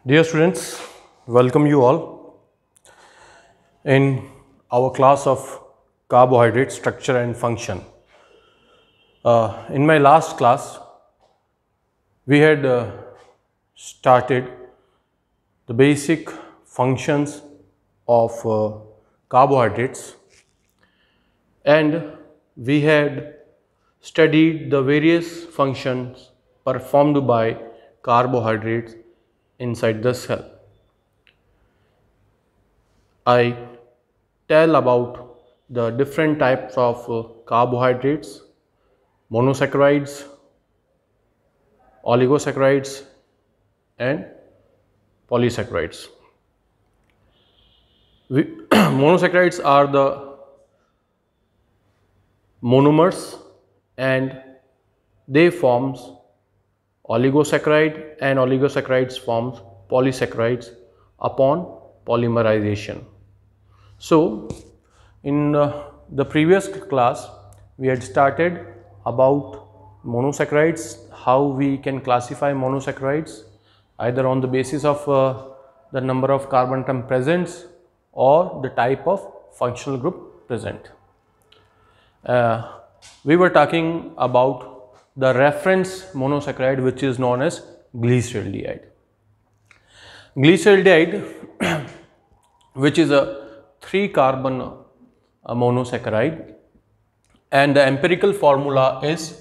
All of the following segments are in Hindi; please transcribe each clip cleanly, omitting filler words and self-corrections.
Dear students, welcome you all in our class of carbohydrate structure and function. In my last class, we had started the basic functions of carbohydrates, and we had studied the various functions performed by carbohydrates inside the cell. I tell about the different types of carbohydrates, monosaccharides, oligosaccharides and polysaccharides. Monosaccharides are the monomers and they forms oligosaccharide, and oligosaccharides forms polysaccharides upon polymerization. So, in the previous class, we had started about monosaccharides, how we can classify monosaccharides either on the basis of the number of carbon atom present or the type of functional group present. We were talking about the reference monosaccharide, which is known as glyceraldehyde. Glyceraldehyde which is a 3-carbon monosaccharide, and the empirical formula is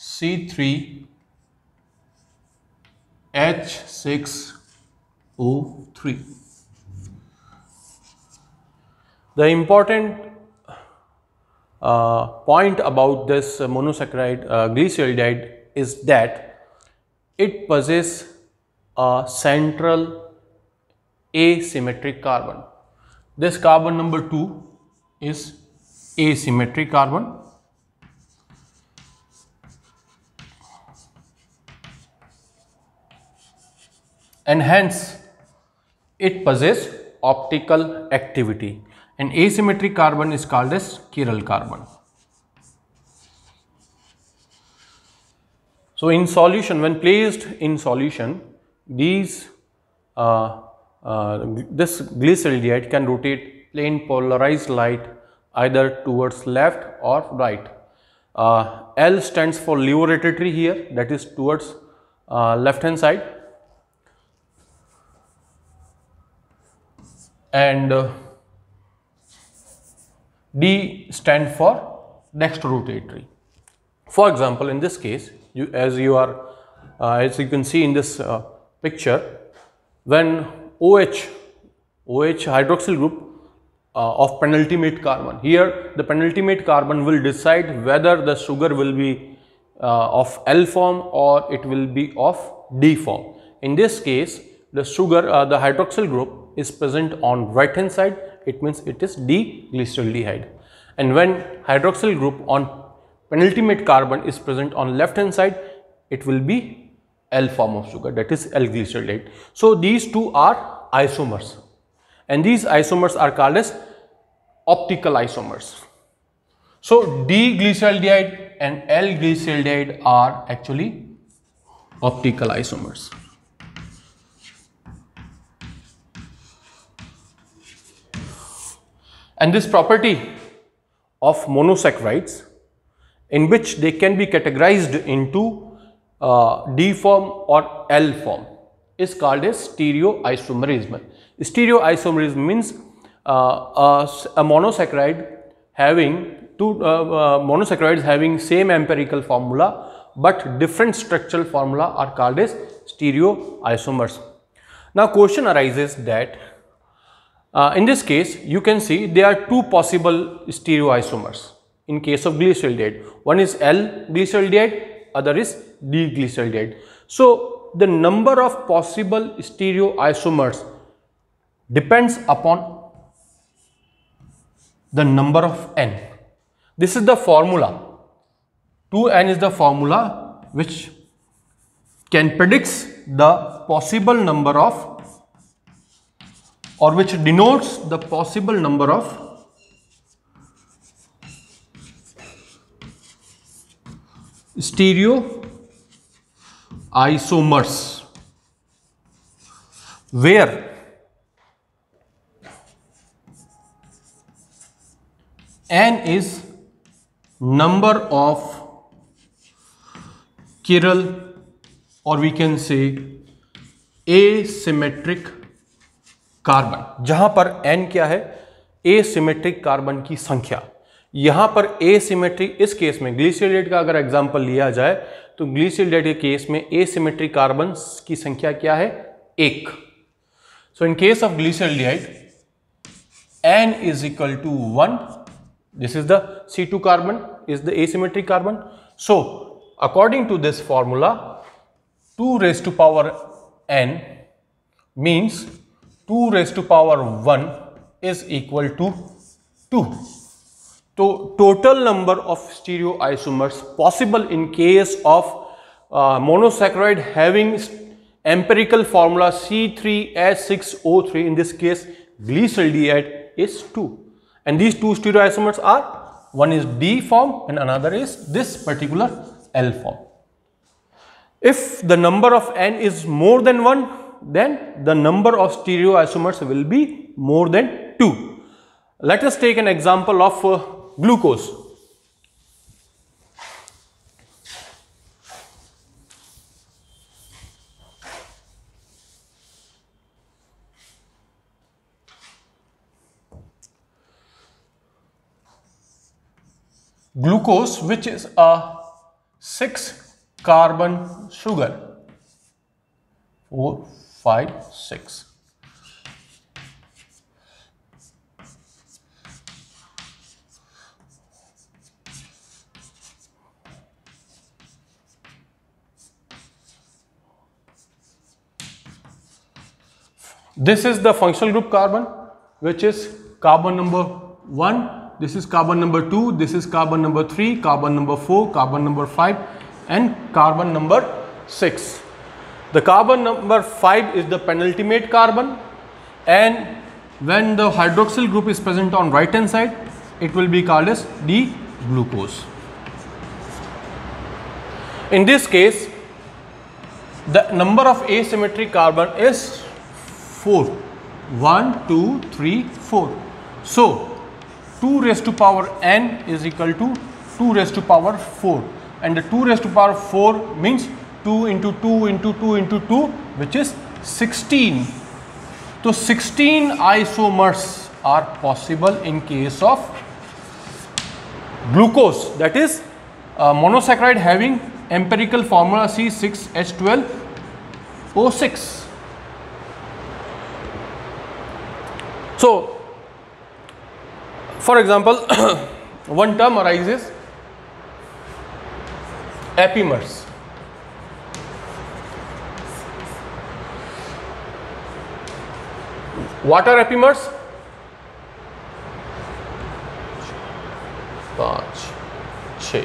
C3H6O3. The important point about this monosaccharide glyceraldehyde is that it possesses a central asymmetric carbon. This carbon number 2 is asymmetric carbon, and hence it possesses optical activity, and asymmetric carbon is called as chiral carbon. So in solution, when placed in solution, these this glyceraldehyde can rotate plane polarized light either towards left or right. L stands for levorotatory here, that is towards left hand side, and D stand for dextrorotatory. For example, in this case, as you can see in this picture, when OH hydroxyl group of penultimate carbon, here the penultimate carbon will decide whether the sugar will be of L form or it will be of D form. In this case, the sugar, the hydroxyl group is present on right hand side, it means it is D-glyceraldehyde, and when hydroxyl group on penultimate carbon is present on left hand side, it will be L form of sugar, that is L-glyceraldehyde. So these two are isomers, and these isomers are called as optical isomers. So D-glyceraldehyde and L-glyceraldehyde are actually optical isomers. And this property of monosaccharides, in which they can be categorized into D form or L form, is called as stereoisomerism. Stereoisomerism means a monosaccharide having two monosaccharides having same empirical formula but different structural formula are called as stereoisomers. Now question arises that in this case you can see there are two possible stereoisomers in case of glyceraldehyde. One is L-glyceraldehyde, other is D-glyceraldehyde. So the number of possible stereoisomers depends upon the number of N. This is the formula. 2N is the formula which can predict the possible number of, or which denotes the possible number of stereoisomers where n is number of chiral, or we can say asymmetric carbon, जहां पर n क्या है, एसिमेट्रिक कार्बन की संख्या। यहां पर एसिमेट्रिक, इस केस में ग्लिसरॉल्डिहाइड का अगर एग्जांपल लिया जाए तो ग्लिसरॉल्डिहाइड के केस में एसिमेट्रिक कार्बन की संख्या क्या है, 1। So in case of glyceraldehyde n is equal to 1. This is the C2 carbon, is the asymmetric carbon. So according to this formula, 2 raised to power n means 2 raised to power 1 is equal to 2. So total number of stereoisomers possible in case of monosaccharide having empirical formula C3H6O3, in this case glyceraldehyde, is 2. And these two stereoisomers are, one is D form and another is this particular L form. If the number of n is more than 1, then the number of stereoisomers will be more than 2. Let us take an example of glucose. Glucose, which is a 6 carbon sugar, 4, 5, 6. This is the functional group carbon, which is carbon number 1. This is carbon number 2, this is carbon number 3, carbon number 4, carbon number 5 and carbon number 6. The carbon number 5 is the penultimate carbon, and when the hydroxyl group is present on right hand side, it will be called as D-glucose. In this case, the number of asymmetric carbon is 4. 1, 2, 3, 4. So 2 raised to power n is equal to 2 raised to power 4, and the 2 raised to power 4 means 2 into 2 into 2 into 2, which is 16. So 16 isomers are possible in case of glucose, that is monosaccharide having empirical formula C6H12O6. So for example, one term arises, epimers. What are epimers? 5, 6.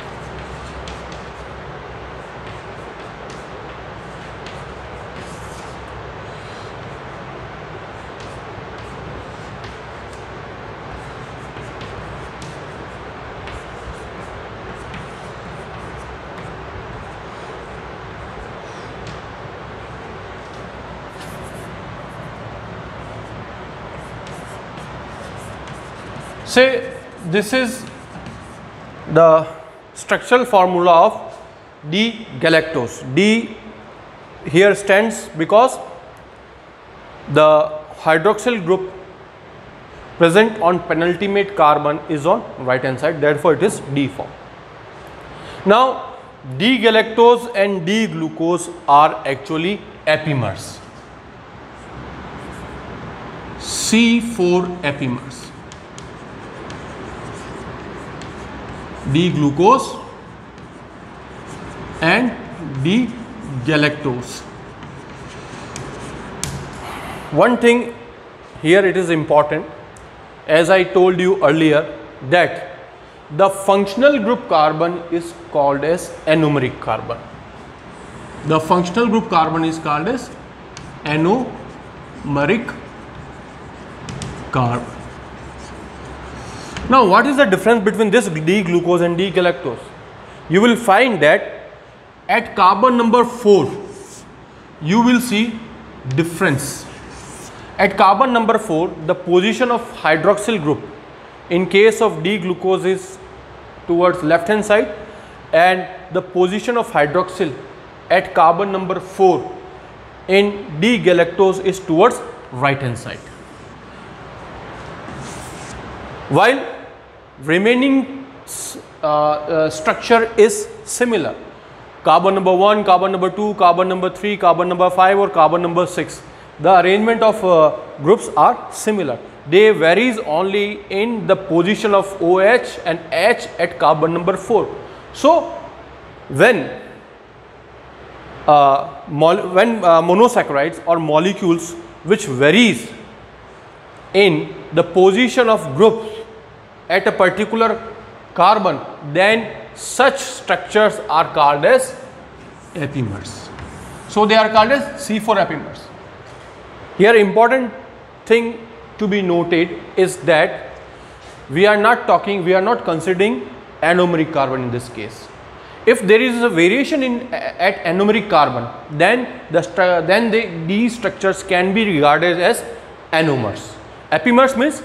Say this is the structural formula of D-galactose. D here stands because the hydroxyl group present on penultimate carbon is on right hand side, therefore it is D form. Now D-galactose and D-glucose are actually epimers, C4 epimers. D-glucose and D-galactose. One thing here, it is important, as I told you earlier, that the functional group carbon is called as anomeric carbon. The functional group carbon is called as anomeric carbon. Now what is the difference between this D-glucose and D-galactose? You will find that at carbon number 4 you will see difference. At carbon number 4, the position of hydroxyl group in case of D-glucose is towards left hand side, and the position of hydroxyl at carbon number 4 in D-galactose is towards right hand side. While remaining structure is similar, carbon number 1, carbon number 2, carbon number 3, carbon number 5 or carbon number 6, the arrangement of groups are similar. They varies only in the position of OH and H at carbon number 4. So when monosaccharides or molecules which varies in the position of groups at a particular carbon, then such structures are called as epimers. So they are called as C4 epimers. Here important thing to be noted is that we are not considering anomeric carbon in this case. If there is a variation at anomeric carbon, then these structures can be regarded as anomers. Epimers means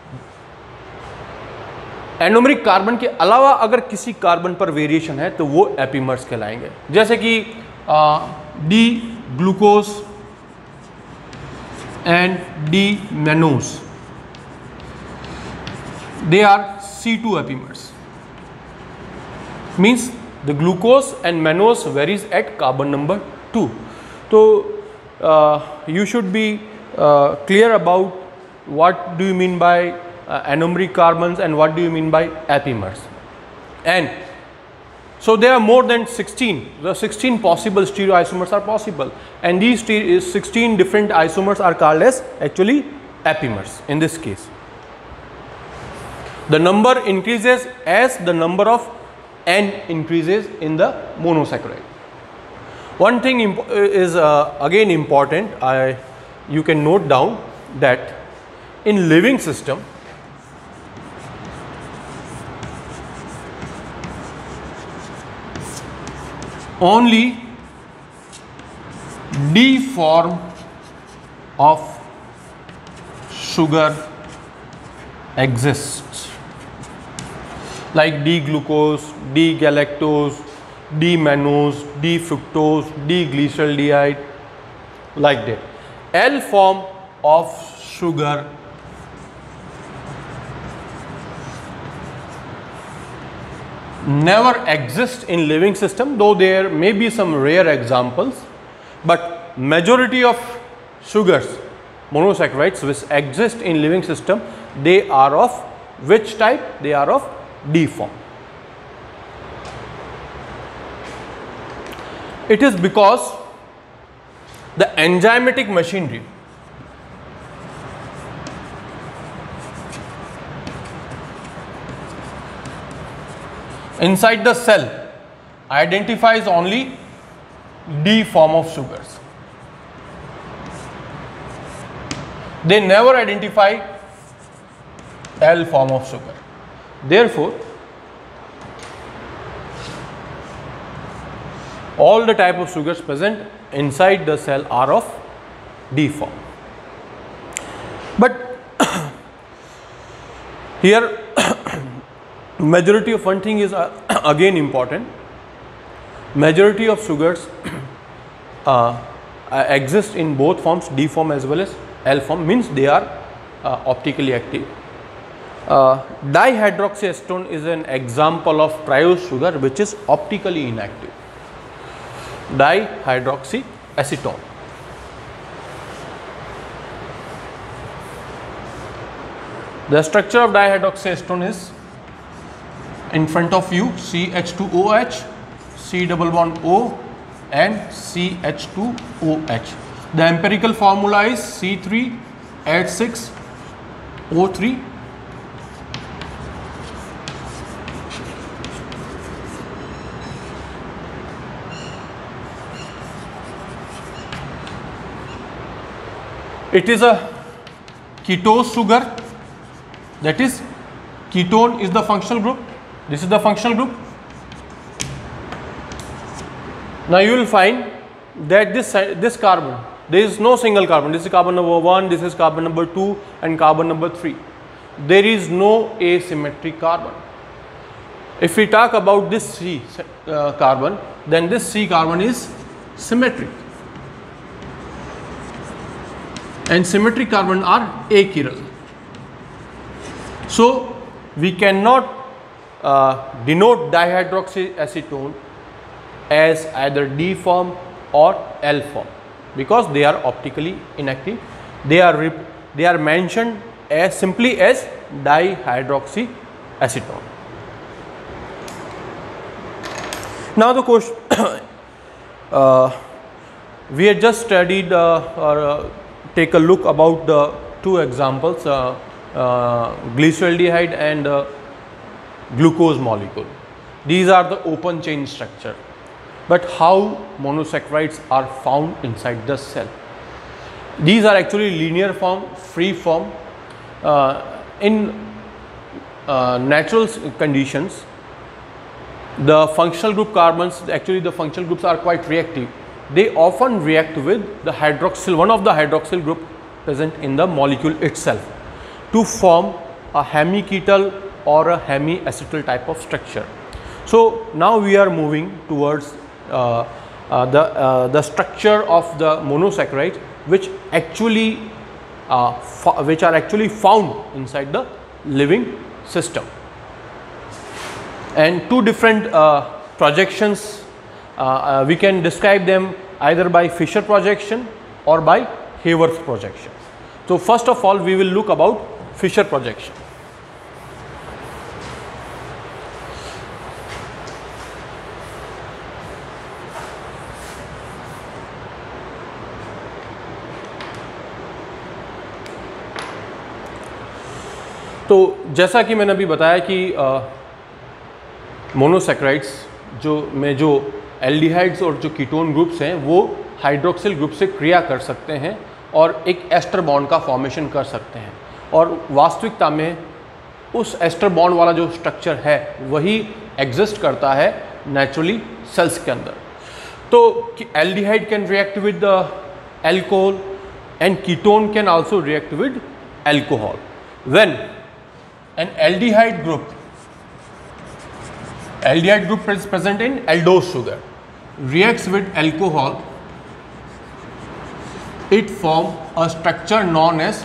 anomeric carbon के अलावा अगर किसी कार्बन पर वेरिएशन है तो वो एपीमर्स कहलाएंगे. जैसे कि D glucose and D mannose, they are C2 epimers. Means the glucose and mannose varies at carbon number 2. So you should be clear about what do you mean by anomeric carbons and what do you mean by epimers. And so there are more than 16. The 16 possible stereoisomers are possible, and these 16 different isomers are called as actually epimers in this case. The number increases as the number of N increases in the monosaccharide. One thing is again important, you can note down that in living system, only D form of sugar exists, like D-glucose, D-galactose, D-mannose, D-fructose, D-glyceraldehyde, like that. L form of sugar never exists in living system, though there may be some rare examples, but majority of sugars, monosaccharides which exist in living system, they are of which type? They are of D form. It is because the enzymatic machinery inside the cell identifies only D form of sugars. They never identify L form of sugar. Therefore, all the type of sugars present inside the cell are of D form. But here majority of one thing is again important. Majority of sugars exist in both forms, D form as well as L form, means they are optically active. Dihydroxyacetone is an example of triose sugar which is optically inactive. Dihydroxyacetone. The structure of dihydroxyacetone is in front of you: CH2OH, C double bond O and CH2OH. The empirical formula is C3H6O3. It is a ketose sugar, that is ketone is the functional group. This is the functional group. Now you will find that this carbon, there is no single carbon. This is carbon number 1, this is carbon number 2 and carbon number 3. There is no asymmetric carbon. If we talk about this C carbon, then this C carbon is symmetric. And symmetric carbon are achiral. So we cannot denote dihydroxyacetone as either D form or L form because they are optically inactive. They are mentioned as simply as dihydroxyacetone. Now the question we had just studied or take a look about the two examples, glyceraldehyde and glucose molecule. These are the open chain structure. But how monosaccharides are found inside the cell? These are actually linear form, free form. In natural conditions, the functional group carbons, actually the functional groups are quite reactive. They often react with the hydroxyl, one of the hydroxyl group present in the molecule itself to form a hemiketal or a hemiacetal type of structure. So now we are moving towards the structure of the monosaccharides which are actually found inside the living system. And two different projections, we can describe them either by Fischer projection or by Haworth projection. So first of all we will look about Fischer projection. तो जैसा कि मैंने अभी बताया कि मोनोसैक्राइड्स जो एल्डिहाइड्स और जो कीटोन ग्रुप्स हैं वो हाइड्रोक्सिल ग्रुप से क्रिया कर सकते हैं और एक एस्टर बॉन्ड का फॉर्मेशन कर सकते हैं और वास्तविकता में उस एस्टर बॉन्ड वाला जो स्ट्रक्चर है वही एग्जिस्ट करता है नेचुरली सेल्स के अंदर. तो aldehyde can react with alcohol and ketone can also react with alcohol. When an aldehyde group is present in aldose sugar reacts with alcohol, it forms a structure known as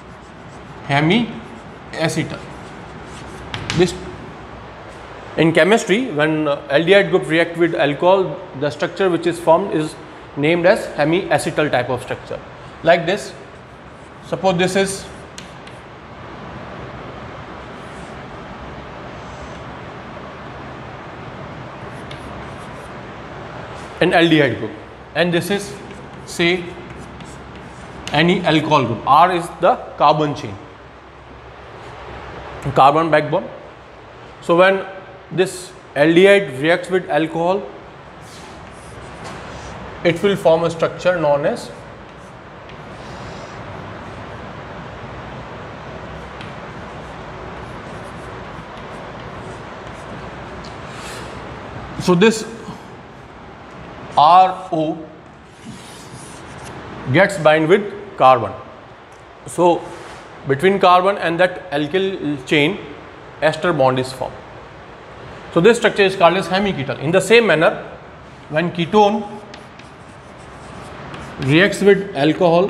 hemiacetal. This in chemistry, when aldehyde group react with alcohol, the structure which is formed is named as hemiacetal type of structure. Like this, suppose this is an aldehyde group and this is say any alcohol group. R is the carbon chain, carbon backbone. So when this aldehyde reacts with alcohol, it will form a structure known as this RO gets bind with carbon. So between carbon and that alkyl chain, ester bond is formed. So this structure is called as hemiketal. In the same manner, when ketone reacts with alcohol,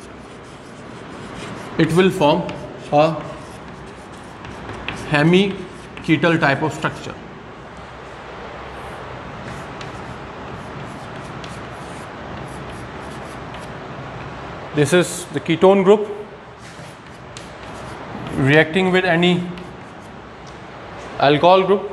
it will form a hemiketal type of structure. This is the ketone group reacting with any alcohol group.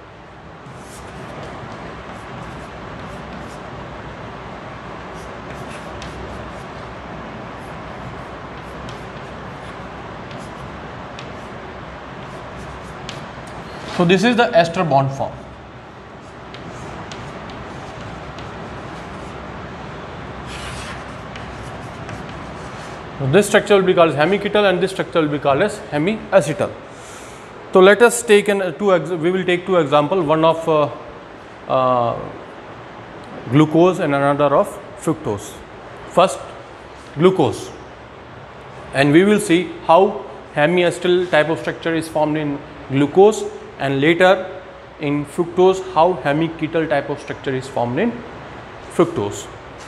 So this is the ester bond form. So this structure will be called as hemiketal and this structure will be called as hemiacetal. So let us take we will take two examples, one of glucose and another of fructose. First glucose, and we will see how hemiacetal type of structure is formed in glucose, and later in fructose how hemiketal type of structure is formed in fructose.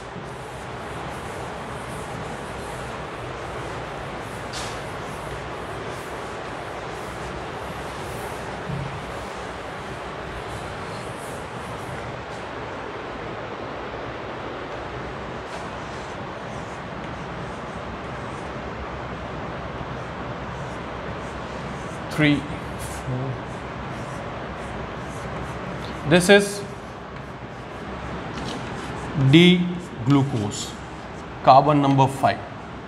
This is D-glucose, carbon number 5,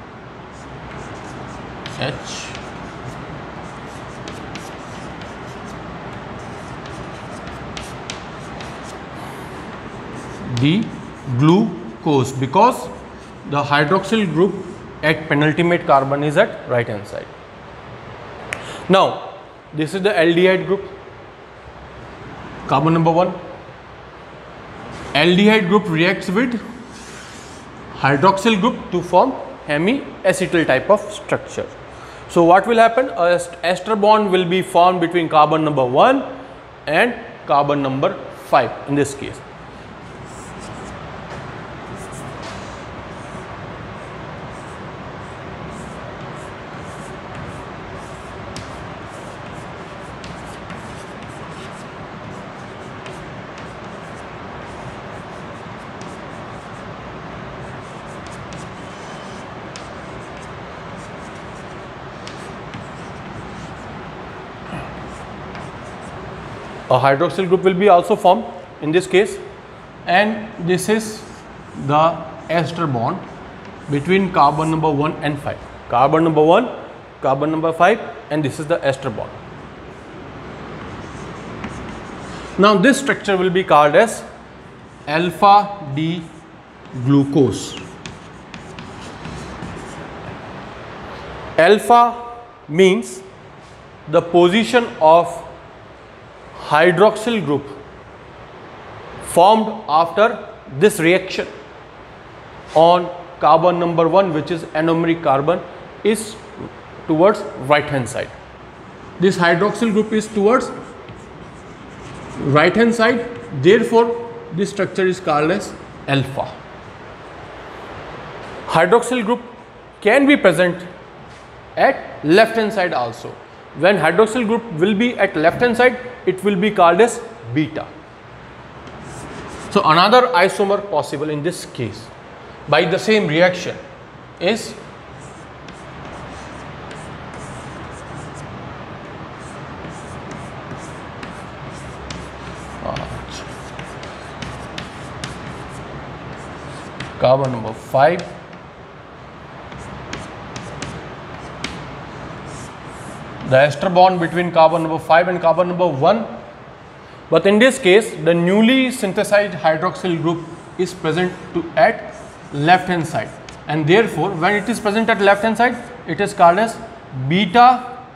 H. D-glucose, because the hydroxyl group at penultimate carbon is at right hand side. Now this is the aldehyde group, carbon number 1. Aldehyde group reacts with hydroxyl group to form hemiacetal type of structure. So what will happen? A ester bond will be formed between carbon number 1 and carbon number 5 in this case. A hydroxyl group will be also formed in this case, and this is the ester bond between carbon number 1 and 5. Carbon number 1, carbon number 5, and this is the ester bond. Now this structure will be called as alpha D glucose. Alpha means the position of hydroxyl group formed after this reaction on carbon number 1, which is anomeric carbon, is towards right hand side. This hydroxyl group is towards right hand side, therefore this structure is called as alpha. Hydroxyl group can be present at left hand side also. When hydroxyl group will be at left hand side, it will be called as beta. So another isomer possible in this case by the same reaction is carbon number 5 the ester bond between carbon number 5 and carbon number 1, but in this case the newly synthesized hydroxyl group is present at left hand side, and therefore when it is present at left hand side it is called as beta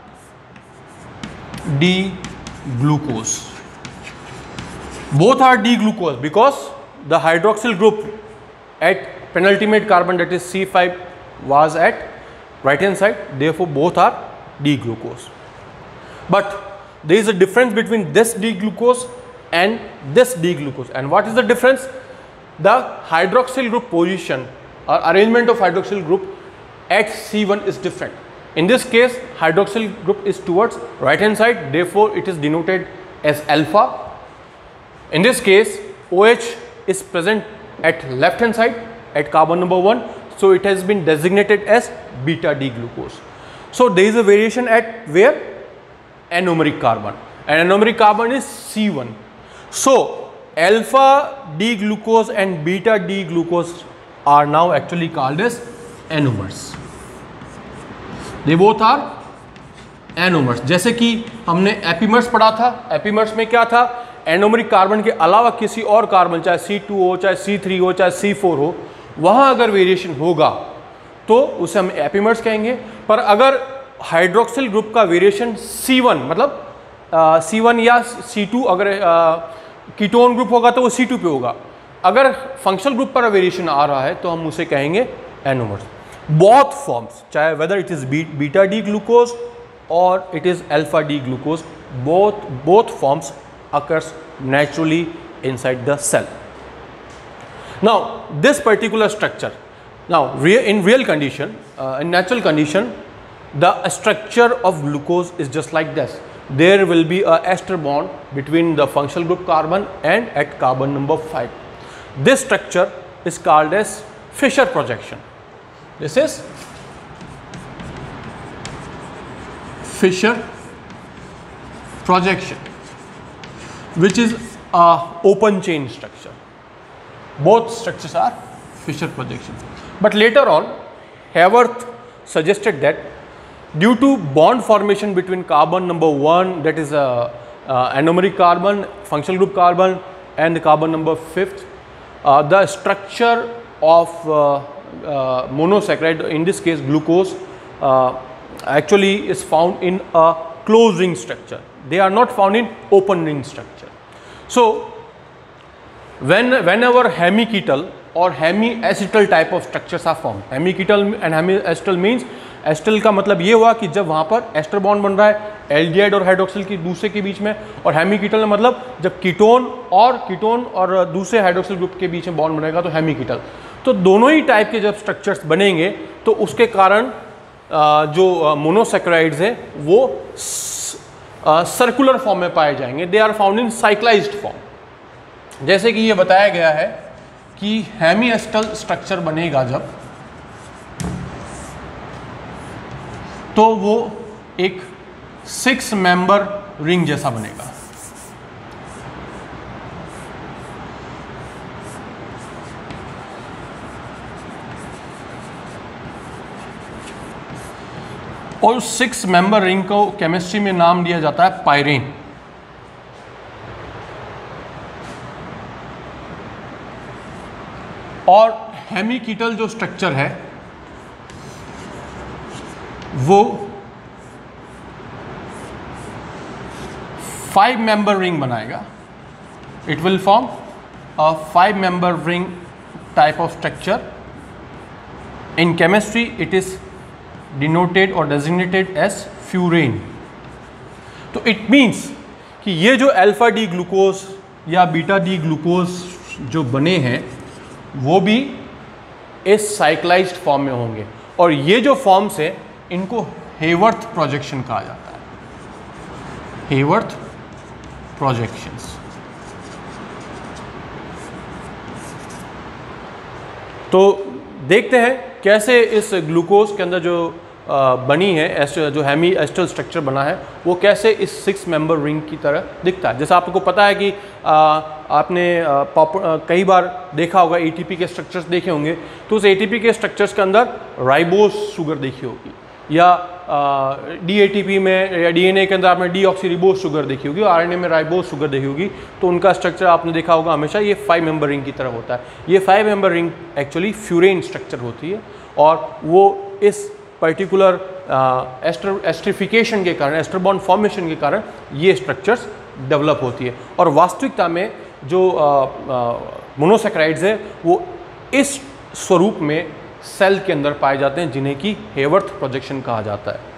D glucose. Both are D glucose because the hydroxyl group at penultimate carbon, that is C5, was at right hand side, therefore both are D glucose. But there is a difference between this D glucose and this D glucose. And what is the difference? The hydroxyl group position or arrangement of hydroxyl group at C1 is different. In this case hydroxyl group is towards right hand side, therefore it is denoted as alpha. In this case OH is present at left hand side at carbon number 1, so it has been designated as beta D glucose. So there is a variation at where? Anomeric carbon, and anomeric carbon is C1. So alpha D glucose and beta D glucose are now actually called as anomers. They both are anomers. जैसे कि हमने एपीमर्स पढ़ा था, एपीमर्स में क्या था? एनोमरिक कार्बन के अलावा किसी और कार्बन, चाहे C2 हो, चाहे C3 हो, चाहे C4 हो, वहाँ अगर वेरिएशन होगा तो उसे हम एपीमर्स कहेंगे। पर अगर हाइड्रोक्सिल ग्रुप का वेरिएशन C1 मतलब C1 या C2, अगर कीटोन ग्रुप होगा तो वो C2 पे होगा। अगर फंक्शनल ग्रुप पर वेरिएशन आ रहा है तो हम उसे कहेंगे एनोमर्स। both forms, चाहे whether it is beta D glucose or it is alpha D glucose, both forms occurs naturally inside the cell. Now this particular structure, now in real condition, in natural condition, the structure of glucose is just like this. There will be a ester bond between the functional group carbon and at carbon number 5. This structure is called as Fischer projection. This is Fischer projection, which is a open chain structure. Both structures are Fischer projection. But later on, Haworth suggested that due to bond formation between carbon number 1, that is anomeric carbon, functional group carbon, and the carbon number 5th, the structure of monosaccharide, in this case glucose, actually is found in a closed ring structure. They are not found in open ring structure. So whenever hemiketal or hemiacetal type of structures are formed, hemiketal and hemiacetal means, acetal का मतलब ये हुआ कि जब वहाँ पर एस्टर बॉन्ड बन रहा है एल्डिहाइड और हाइड्रोक्सिल की दूसरे के बीच में, और हेमिकीटल का मतलब जब कीटोन और दूसरे हाइड्रोक्सिल ग्रुप के बीच में बॉन्ड बनेगा तो हेमिकीटल। तो दोनों ही टाइप के जब स्ट्रक्चर्स बनेंगे तो उसके कारण जो मोनोसैकेराइड्स हैं वो सर्कुलर फॉर्म में पाए जाएंगे। They are found in cyclised form. जैसे कि ये बताया गया है कि हेमिएस्टल स्ट्रक्चर बनेगा जब, तो वो एक 6 मेंबर रिंग जैसा बनेगा। और 6 मेंबर रिंग को केमिस्ट्री में नाम दिया जाता है पायरेन। और हेमिकीटल जो स्ट्रक्चर है वो 5 मेंबर रिंग बनाएगा। It will form a 5 member ring type of structure. In chemistry it is denoted और डेजिग्नेटेड एज फ्यूरेन। तो इट मीन्स कि ये जो अल्फा डी ग्लूकोज या बीटा डी ग्लूकोज जो बने हैं वो भी इस साइक्लाइज्ड फॉर्म में होंगे, और ये जो फॉर्म्स है इनको हेवर्थ प्रोजेक्शन कहा जाता है। Haworth projections. तो देखते हैं कैसे इस ग्लूकोज के अंदर जो बनी है जो हेमी एस्टल स्ट्रक्चर बना है वो कैसे इस 6 मेंबर रिंग की तरह दिखता है। जैसा आपको पता है कि आपने कई बार देखा होगा एटीपी के स्ट्रक्चर्स देखे होंगे, तो उस एटीपी के स्ट्रक्चर्स के अंदर राइबोस शुगर देखी होगी, या डीएटीपी में या डीएनए के अंदर आपने डीऑक्सीरिबोस शुगर देखी होगी, आरएनए में राइबोस शुगर देखी होगी। तो उनका स्ट्रक्चर आपने देखा होगा हमेशा ये 5 मेंबर रिंग की तरह होता है। ये 5 member ring actually furan structure होती है, और वो इस पर्टिकुलर एस्ट्रिफिकेशन के कारण, एस्टर बॉन्ड फॉर्मेशन के कारण ये स्ट्रक्चर्स डेवलप होती है। और वास्तविकता में जो मोनोसैकेराइड्स है वो इस स्वरूप में सेल के अंदर पाए जाते हैं, जिन्हें कि हेवर्थ प्रोजेक्शन कहा जाता है।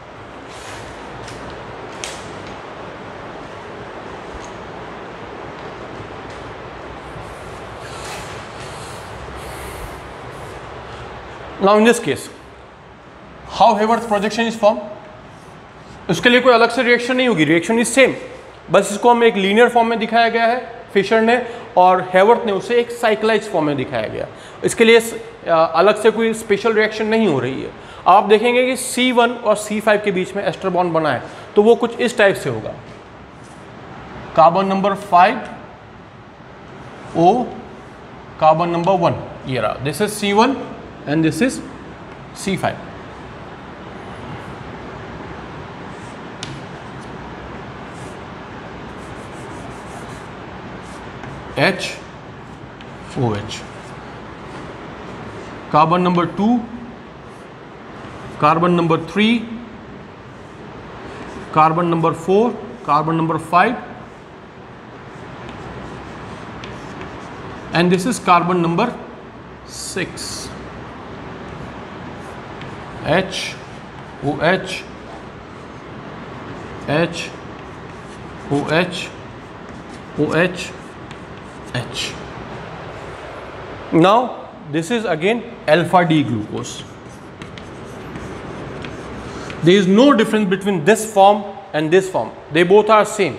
Now in this case how Haworth projection is form, उसके लिए कोई अलग से रिएक्शन नहीं होगी, रिएक्शन इज सेम, बस इसको हम एक लीनियर फॉर्म में दिखाया गया है फिशर ने, और हेवर्थ ने उसे एक साइक्लाइज्ड फॉर्म में दिखाया गया। इसके लिए अलग से कोई स्पेशल रिएक्शन नहीं हो रही है। आप देखेंगे कि C1 और C5 के बीच में एस्टर बॉन्ड बना है, तो वो कुछ इस टाइप से होगा। Carbon number 5 O carbon number 1, ये रहा, this is C1 and this is C5। HOH, carbon number 2, carbon number 3, carbon number 4, carbon number 5, and this is carbon number 6। H, OH, H, OH, OH, H. Now this is again alpha D glucose. There is no difference between this form and this form. They both are same.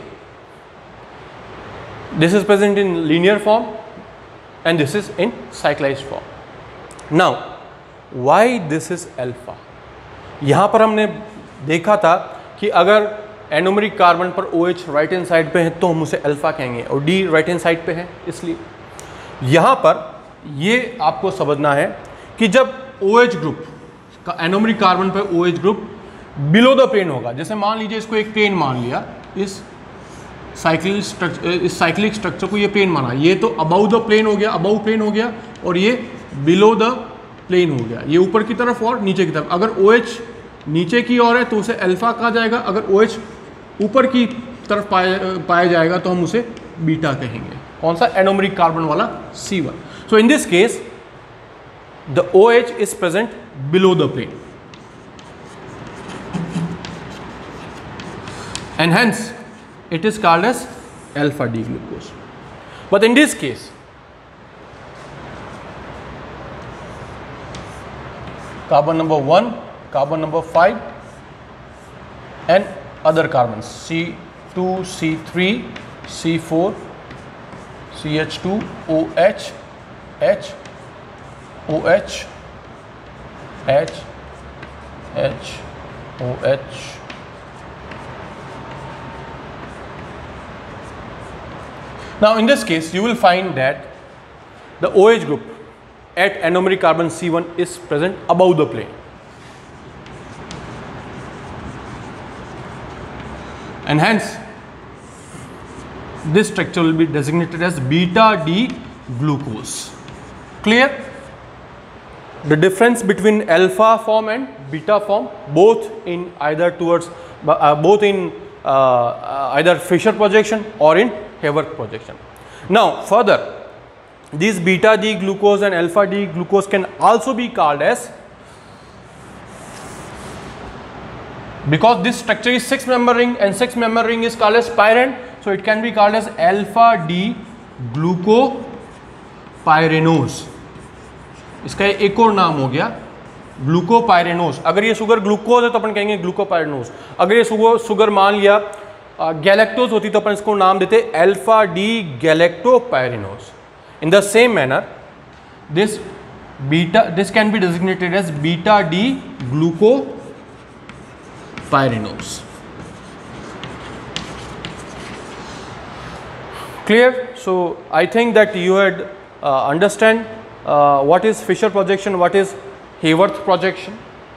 This is present in linear form and this is in cyclized form. Now why this is alpha? यहाँ पर हमने देखा था कि अगर एनोमरिक कार्बन पर OH राइट हैंड साइड पे है तो हम उसे अल्फा कहेंगे और D राइट हैंड साइड पे है, इसलिए यहाँ पर ये आपको समझना है कि जब OH ग्रुप का एनोमरिक कार्बन पर OH group below the plane होगा, जैसे मान लीजिए इसको एक प्लेन मान लिया, इस साइक्लिक स्ट्रक्चर को ये प्लेन माना, ये तो अबाउ द प्लेन हो गया, अबाउ प्लेन हो गया और ये बिलो द प्लेन हो गया, ये ऊपर की तरफ और नीचे की तरफ। अगर OH नीचे की ओर है तो उसे अल्फा कहा जाएगा, अगर OH ऊपर की तरफ पाया जाएगा तो हम उसे बीटा कहेंगे। कौन सा? एनोमरिक कार्बन वाला C1। So in this case the OH is present below the plane and hence it is called as alpha D glucose. But in this case carbon number 1, carbon number 5 and other carbons C2, C3, C4, CH2, OH, H, OH, H, H, OH. Now in this case you will find that the OH group at anomeric carbon C1 is present above the plane, and hence this structure will be designated as beta D glucose. Clear? The difference between alpha form and beta form, both in either towards either Fischer projection or in Haworth projection. Now further, these beta D glucose and alpha D glucose can also be called as, because this structure is 6-member ring and 6-member ring is called as pyrene, so it can be called as alpha D glucopyranose. इसका एक और नाम हो गया ग्लूकोपायरेनोज। अगर ये शुगर ग्लूकोज है तो अपन कहेंगे ग्लूकोपायरेनोज। अगर ये शुगर मान लिया गैलेक्टोज होती तो अपन इसको नाम देते alpha D galactopyranose. In the same manner this can be designated as beta D glucopyranose. Clear? So I think that you had understand what is Fischer projection, what is Haworth projection.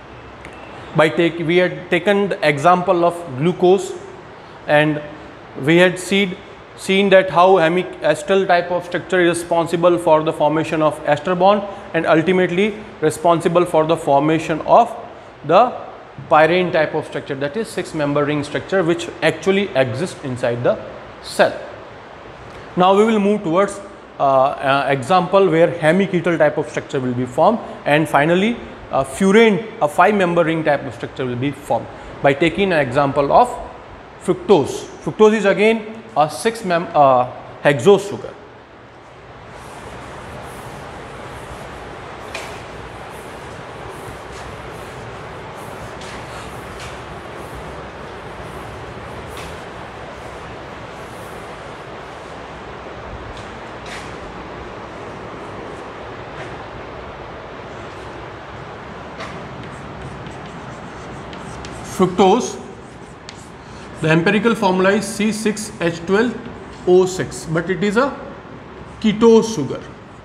We had taken the example of glucose and we had seen that how hemiacetal type of structure is responsible for the formation of ester bond and ultimately responsible for the formation of the pyrene type of structure, that is 6-member ring structure, which actually exists inside the cell. Now we will move towards example where hemiketal type of structure will be formed, and finally furan, a 5-member ring type of structure will be formed by taking an example of fructose. Fructose is again a 6-member hexose sugar. Fructose, the empirical formula is C6H12O6, but it is a ketose sugar.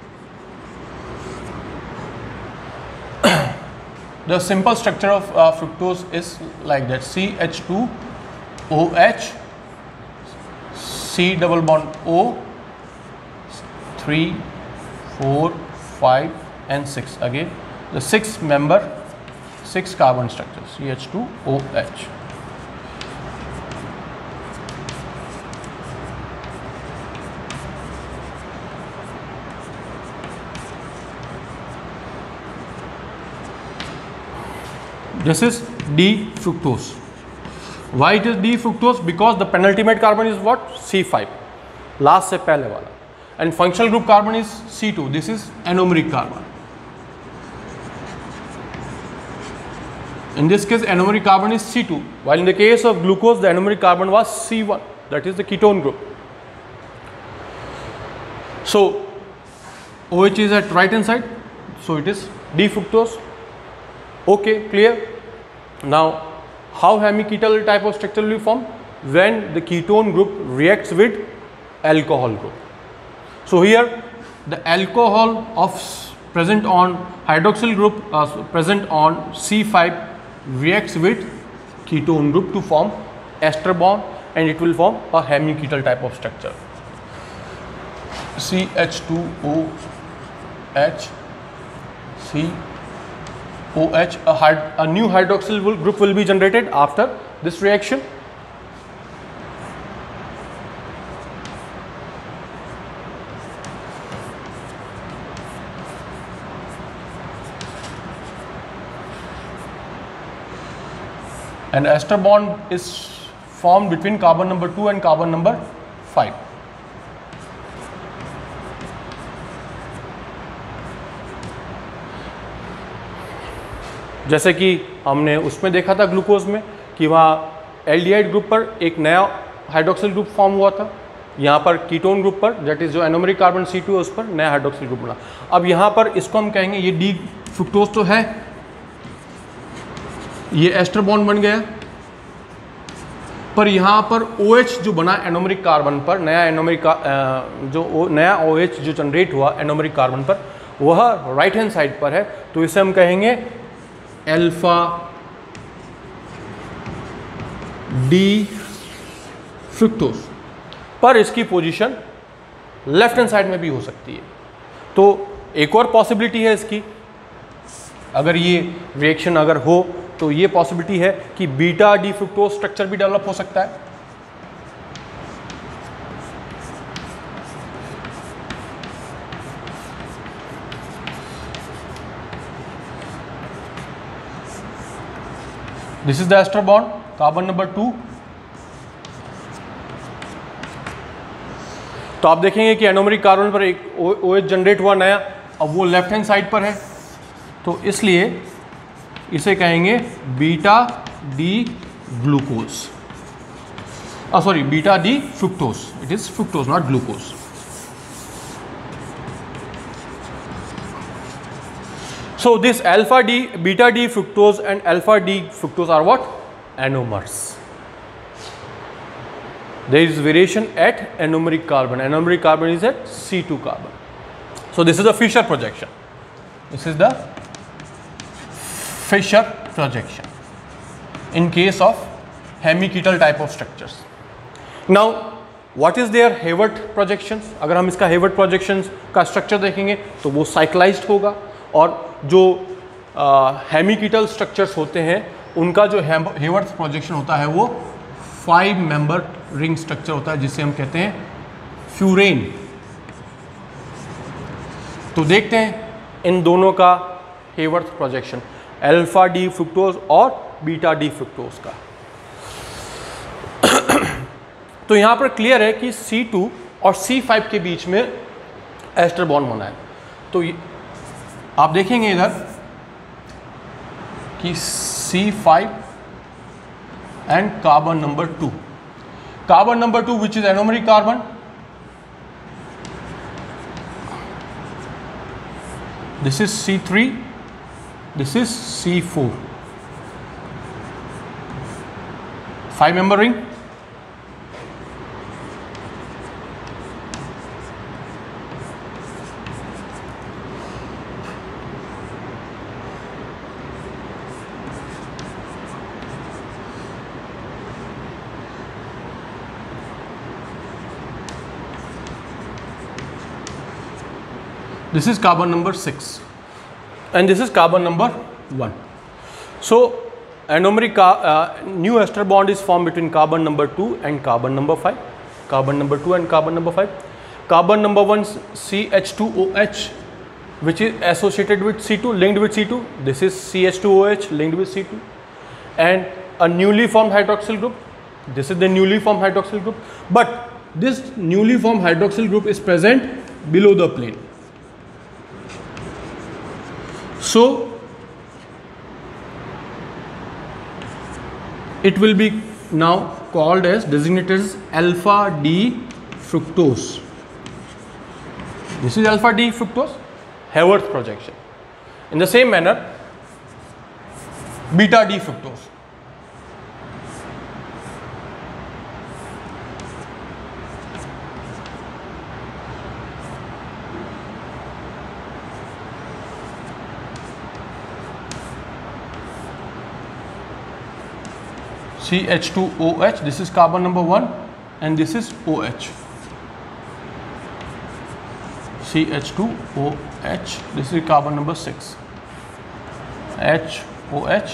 The simple structure of fructose is like that: CH2OH, C double bond O, 3, 4, 5 and 6. Again the 6-member 6-carbon structure CH2OH. This is D-fructose. Why it is D-fructose? Because the penultimate carbon is what? C5, last से पहले वाला, and functional group carbon is C2. This is anomeric carbon. In this case, anomeric carbon is C2, while in the case of glucose, the anomeric carbon was C1. That is the ketone group. So OH is at right hand side, so it is D-fructose. Okay, clear? Now, how hemiketal type of structure will be formed? When the ketone group reacts with alcohol group. So here the alcohol of present on hydroxyl group present on C5 reacts with ketone group to form ester bond, and it will form a hemiketal type of structure. CH2OH, COH, a new hydroxyl group will be generated after this reaction. And ester bond is formed between carbon number 2 and carbon number 5. जैसे कि हमने उसमें देखा था ग्लूकोज में कि वहाँ एल्डिहाइड ग्रुप पर एक नया हाइड्रोक्सिल ग्रुप फॉर्म हुआ था, यहाँ पर कीटोन ग्रुप पर दैट इज जो एनोमेरिक कार्बन C2 है उस पर नया हाइड्रोक्सिल ग्रुप बना। अब यहाँ पर इसको हम कहेंगे ये डी फ्रुक्टोज तो है, ये एस्टर बॉन्ड बन गया, पर यहाँ पर OH जो बना एनोमेरिक कार्बन पर, नया एनोमेरिक जो नया OH जो जनरेट हुआ एनोमेरिक कार्बन पर, वह राइट हैंड साइड पर है, तो इसे हम कहेंगे अल्फा डी फ्रुक्टोज। पर इसकी पोजीशन लेफ्ट हैंड साइड में भी हो सकती है। तो एक और पॉसिबिलिटी है इसकी, अगर ये रिएक्शन अगर हो तो ये पॉसिबिलिटी है कि बीटा डी फ्रुक्टोज स्ट्रक्चर भी डेवलप हो सकता है। This is the ester bond, carbon number 2। तो आप देखेंगे कि एनोमेरिक कार्बन पर एक OH जनरेट हुआ नया, अब वो लेफ्ट हैंड साइड पर है, तो इसलिए इसे कहेंगे beta D glucose, sorry beta D fructose. It is fructose not glucose. So this alpha D, beta D fructose and alpha D fructose are what? Anomers. There is variation at anomeric carbon. Anomeric carbon is at C2 carbon. So this is the Fischer projection. This is the Fischer projection in case of hemiketal type of structures. Now what is their Hayward projections? अगर हम इसका Hayward projections का structure देखेंगे तो वो cyclized होगा, और जो हेमिकीटल स्ट्रक्चर्स होते हैं उनका जो हेवर्थ प्रोजेक्शन होता है वो 5 मेंबर रिंग स्ट्रक्चर होता है, जिसे हम कहते हैं फ्यूरेन। तो देखते हैं इन दोनों का Haworth projection, alpha D fructose और बीटा डी फ्रुक्टोज का। तो यहाँ पर क्लियर है कि C2 और C5 के बीच में एस्टर बॉन्ड बना है। तो आप देखेंगे इधर कि C5 and carbon number 2, carbon number 2 which is anomeric carbon, this is C3, this is C4, 5 member ring। This is carbon number 6 and this is carbon number 1. So anomeric new ester bond is formed between carbon number 2 and carbon number 5. Carbon number 2 and carbon number 5. Carbon number 1 CH2OH, which is associated with C2, linked with C2. This is CH2OH linked with C2. and a newly formed hydroxyl group. This is the newly formed hydroxyl group, but this newly formed hydroxyl group is present below the plane. So it will be now called as, designated as alpha D fructose. This is alpha D fructose, Haworth projection. In the same manner, beta D fructose. CH2OH, this is carbon number 1 and this is OH. CH2OH, this is carbon number 6. HOH,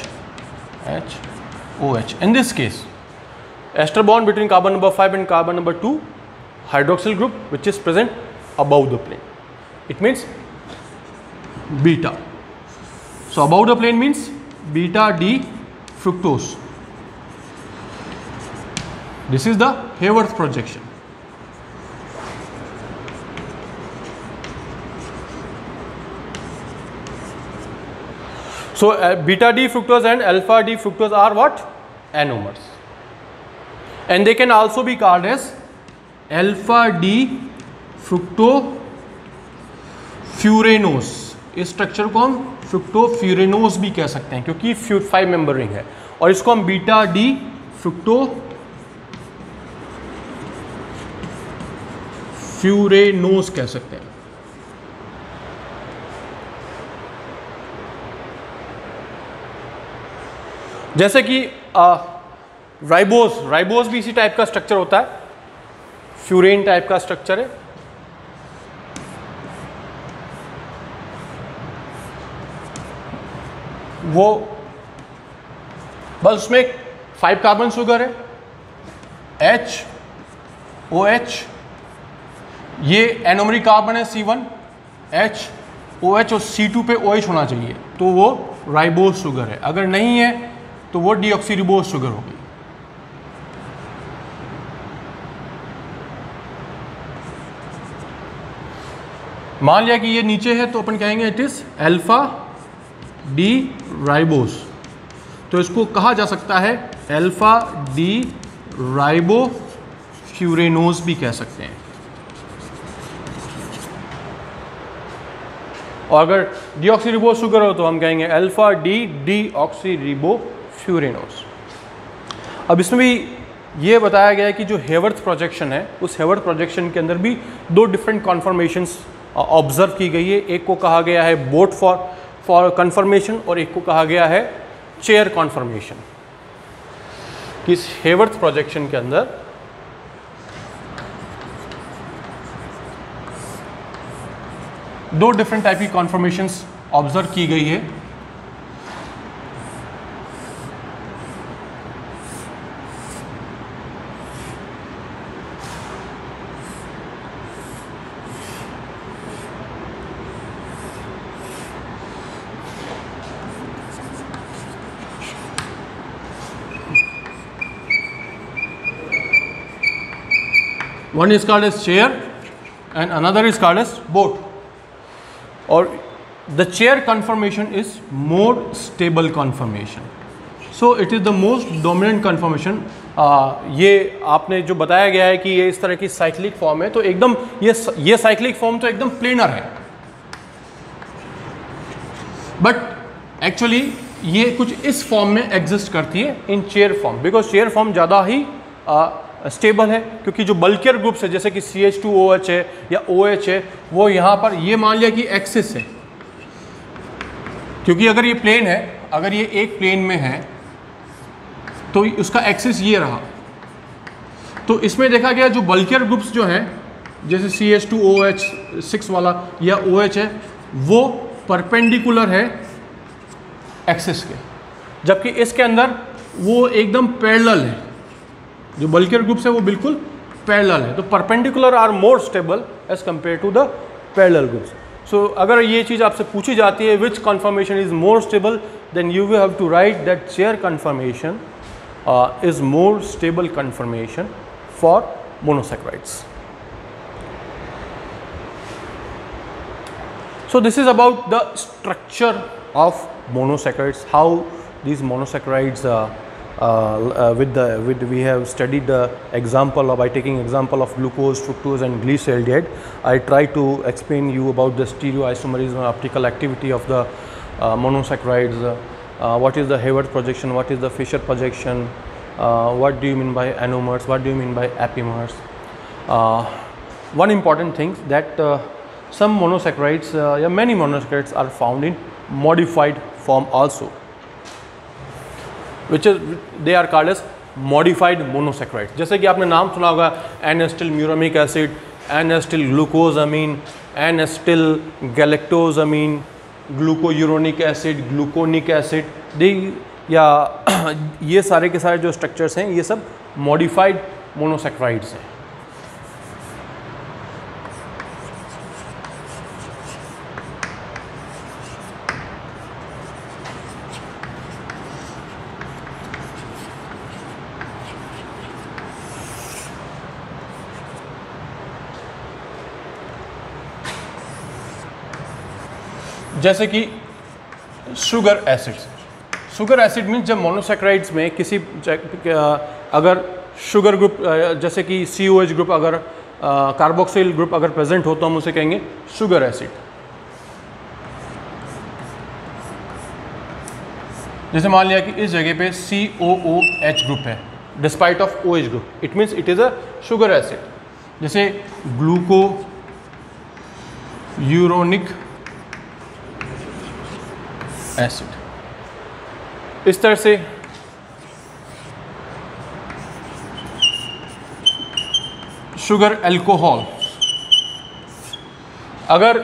HOH. In this case, ester bond between carbon number 5 and carbon number 2, hydroxyl group which is present above the plane. It means beta. So above the plane means beta D fructose. This is the Haworth projection. So beta D fructose and alpha D fructose are what? Anomers. And they can also be called as alpha D fructofuranose. इस स्ट्रक्चर को हम फ्रुक्टोफ्यूरेनोज भी कह सकते हैं क्योंकि 5 मेंबर रिंग है, और इसको हम बीटा डी फ्रुक्टोफ्यूरेनोज कह सकते हैं. जैसे कि राइबोज भी इसी टाइप का स्ट्रक्चर होता है, फ्यूरेन टाइप का स्ट्रक्चर है. वो बस उसमें 5 कार्बन शुगर है, HOH, ये एनोमरी कार्बन है C1, HOH और C2 पे OH होना चाहिए, तो वो राइबोज शुगर है. अगर नहीं है तो वो डीऑक्सीरिबोज शुगर होगी. मान लिया कि ये नीचे है तो अपन कहेंगे it is alpha D ribose. तो इसको कहा जा सकता है अल्फा डी राइबोफ्यूरेनोज भी कह सकते हैं. और अगर डीऑक्सीरिबोज शुगर हो तो हम कहेंगे अल्फा डी डीऑक्सीरिबोफ्यूरेनोज. अब इसमें भी ये बताया गया है कि जो हेवर्थ प्रोजेक्शन है, उस हेवर्थ प्रोजेक्शन के अंदर भी 2 डिफरेंट कॉन्फर्मेशंस ऑब्जर्व की गई है. एक को कहा गया है बोट फॉर कन्फर्मेशन और एक को कहा गया है चेयर कॉन्फर्मेशन. इस हेवर्थ प्रोजेक्शन के अंदर दो डिफरेंट टाइप की कॉन्फर्मेशंस ऑब्जर्व की गई है. One is called as chair and another is called as boat. Or the chair conformation is more stable conformation. So it is the most dominant conformation. ये आपने जो बताया गया है कि ये इस तरह की साइक्लिक फॉर्म है, तो एकदम ये साइक्लिक फॉर्म तो एकदम प्लेनर है, बट एक्चुअली ये कुछ इस फॉर्म में एग्जिस्ट करती है in chair form, because chair form ज़्यादा ही स्टेबल है. क्योंकि जो बल्कियर ग्रुप्स है जैसे कि CH2OH है या OH है, वो यहाँ पर ये मान लिया कि एक्सिस है, क्योंकि अगर ये प्लेन है, अगर ये एक प्लेन में है तो उसका एक्सिस ये रहा. तो इसमें देखा गया जो बल्कियर ग्रुप्स जो हैं जैसे CH2OH 6 वाला या OH है, वो परपेंडिकुलर है एक्सिस के, जबकि इसके अंदर वो एकदम पैरेलल है. जो बल्कियर ग्रुप्स है वो बिल्कुल पैरेलल है. तो perpendicular are more stable as compare to the parallel groups. So अगर ये चीज़ आपसे पूछी जाती है which conformation is more stable, then you will have to write that chair conformation is more stable conformation for monosaccharides. So this is about the structure of monosaccharides, how these monosaccharides we have studied the example by taking example of glucose, fructose and glyceraldehyde. I try to explain you about the stereoisomerism and optical activity of the monosaccharides. What is the Hayward projection, what is the Fisher projection, what do you mean by anomers, what do you mean by apimers. One important thing that some monosaccharides, many monosaccharides are found in modified form also, which is they are called as modified monosaccharides. जैसे कि आपने नाम सुना होगा N-acetylmuramic acid, N-acetylglucosamine, N-acetyl galactosamine, glucuronic acid, gluconic acid, या ये सारे के सारे जो स्ट्रक्चर्स हैं ये सब मॉडिफाइड मोनोसैक्राइड्स हैं. जैसे कि sugar acids. Sugar acid means जब मोनोसैक्राइड्स में किसी अगर शुगर ग्रुप जैसे कि COH ग्रुप अगर कार्बोक्सिल ग्रुप अगर प्रेजेंट हो तो हम उसे कहेंगे शुगर एसिड. जैसे मान लिया कि इस जगह पे COOH ग्रुप है despite of OH group, it means it is a sugar acid. जैसे ग्लूको यूरोनिक एसिड. इस तरह से शुगर अल्कोहल, अगर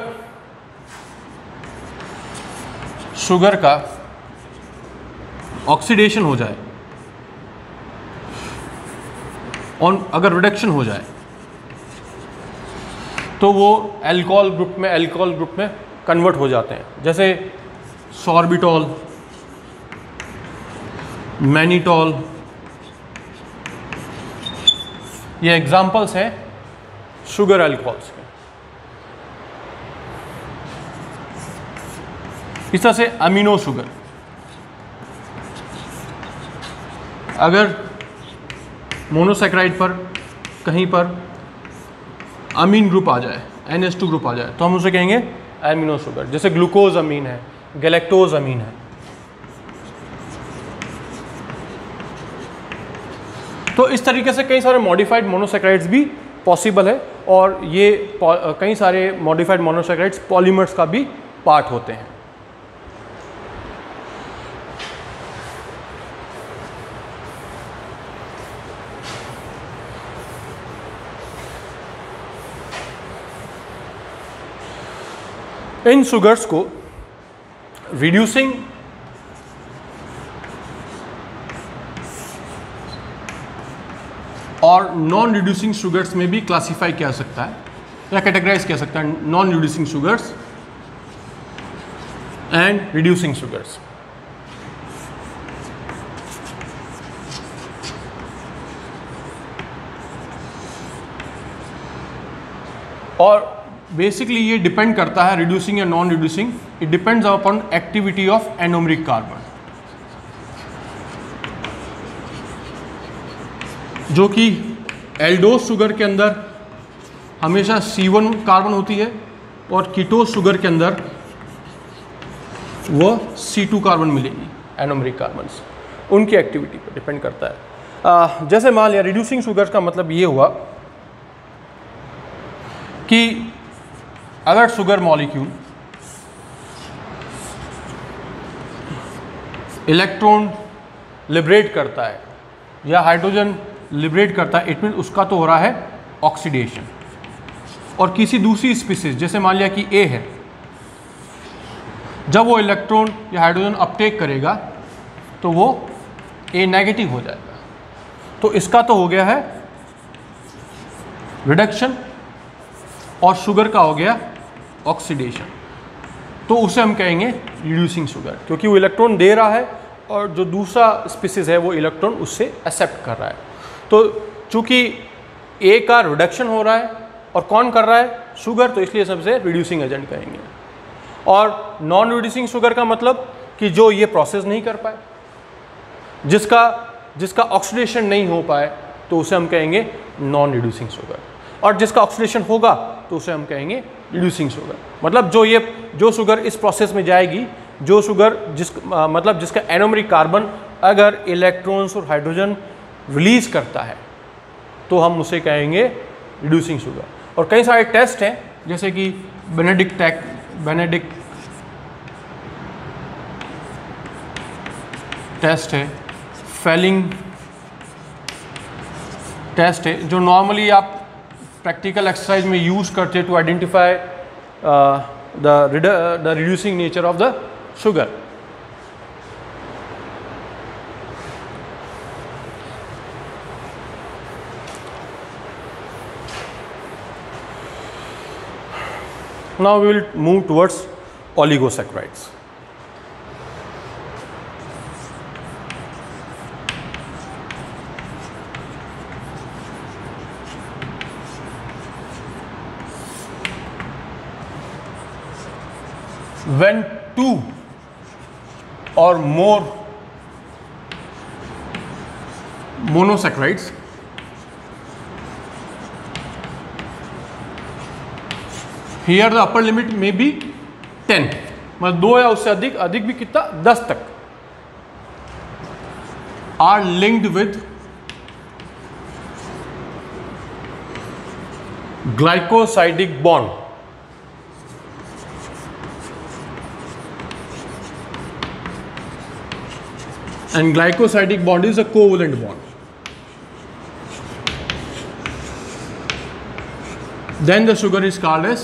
शुगर का ऑक्सीडेशन हो जाए और अगर रिडक्शन हो जाए तो वो अल्कोहल ग्रुप में कन्वर्ट हो जाते हैं. जैसे सॉर्बिटॉल, मैनिटॉल, ये एग्जाम्पल्स हैं शुगर अल्कोहल्स के. इस तरह से अमीनो शुगर, अगर मोनोसैक्राइड पर कहीं पर अमीन ग्रुप आ जाए, NH2 ग्रुप आ जाए तो हम उसे कहेंगे अमीनो शुगर. जैसे ग्लूकोज अमीन है, गैलेक्टोज अमीन है. तो इस तरीके से कई सारे मॉडिफाइड मोनोसैक्राइड्स भी पॉसिबल है और ये कई सारे मॉडिफाइड मोनोसैक्राइड्स पॉलीमर्स का भी पार्ट होते हैं. इन शुगर्स को रिड्यूसिंग और नॉन रिड्यूसिंग शुगर्स में भी क्लासिफाई किया सकता है या कैटेगराइज किया सकता है. Non reducing sugars and reducing sugars. और बेसिकली ये डिपेंड करता है रिड्यूसिंग या non reducing, it depends upon activity of anomeric carbon. जो कि एल्डोस शुगर के अंदर हमेशा C1 कार्बन होती है और कीटोस शुगर के अंदर वो C2 कार्बन मिलेगी. एनोमरिक कार्बन्स उनकी एक्टिविटी पर डिपेंड करता है. जैसे मान लिया रिड्यूसिंग शुगर्स का मतलब ये हुआ कि अगर शुगर मॉलिक्यूल इलेक्ट्रॉन लिबरेट करता है या हाइड्रोजन लिबरेट करता है, इट मीन उसका तो हो रहा है ऑक्सीडेशन. और किसी दूसरी स्पीसीज जैसे मान लिया कि A है, जब वो इलेक्ट्रॉन या हाइड्रोजन अपटेक करेगा तो वो A नेगेटिव हो जाएगा. तो इसका तो हो गया है रिडक्शन और शुगर का हो गया ऑक्सीडेशन, तो उसे हम कहेंगे रिड्यूसिंग शुगर, क्योंकि वो इलेक्ट्रॉन दे रहा है और जो दूसरा स्पीसीज है वो इलेक्ट्रॉन उससे एक्सेप्ट कर रहा है। तो चूंकि ए का रिडक्शन हो रहा है और कौन कर रहा है, शुगर, तो इसलिए सबसे रिड्यूसिंग एजेंट कहेंगे। और नॉन रिड्यूसिंग शुगर का मतलब कि जो ये प्रोसेस नहीं कर पाए, जिसका ऑक्सीडेशन नहीं हो पाए, तो उसे हम कहेंगे नॉन रिड्यूसिंग शुगर। और जिसका ऑक्सीडेशन होगा तो उसे हम कहेंगे रिड्यूसिंग शुगर। मतलब जो शुगर इस प्रोसेस में जाएगी, जो शुगर मतलब जिसका एनोमरिक कार्बन अगर इलेक्ट्रॉन्स और हाइड्रोजन रिलीज करता है तो हम उसे कहेंगे रिड्यूसिंग शुगर। और कई सारे टेस्ट हैं, जैसे कि बेनेडिक्ट टेस्ट है, फेलिंग टेस्ट है, जो नॉर्मली आप प्रैक्टिकल एक्सरसाइज में यूज करते हैं to identify the reducing nature of the sugar. Now we will move towards oligosaccharides. When two or more monosaccharides here the upper limit may be 10, मतलब 2 या उससे अधिक भी कितना, 10 तक, are linked with glycosidic bond, and glycosidic bond is a covalent bond, then the sugar is called as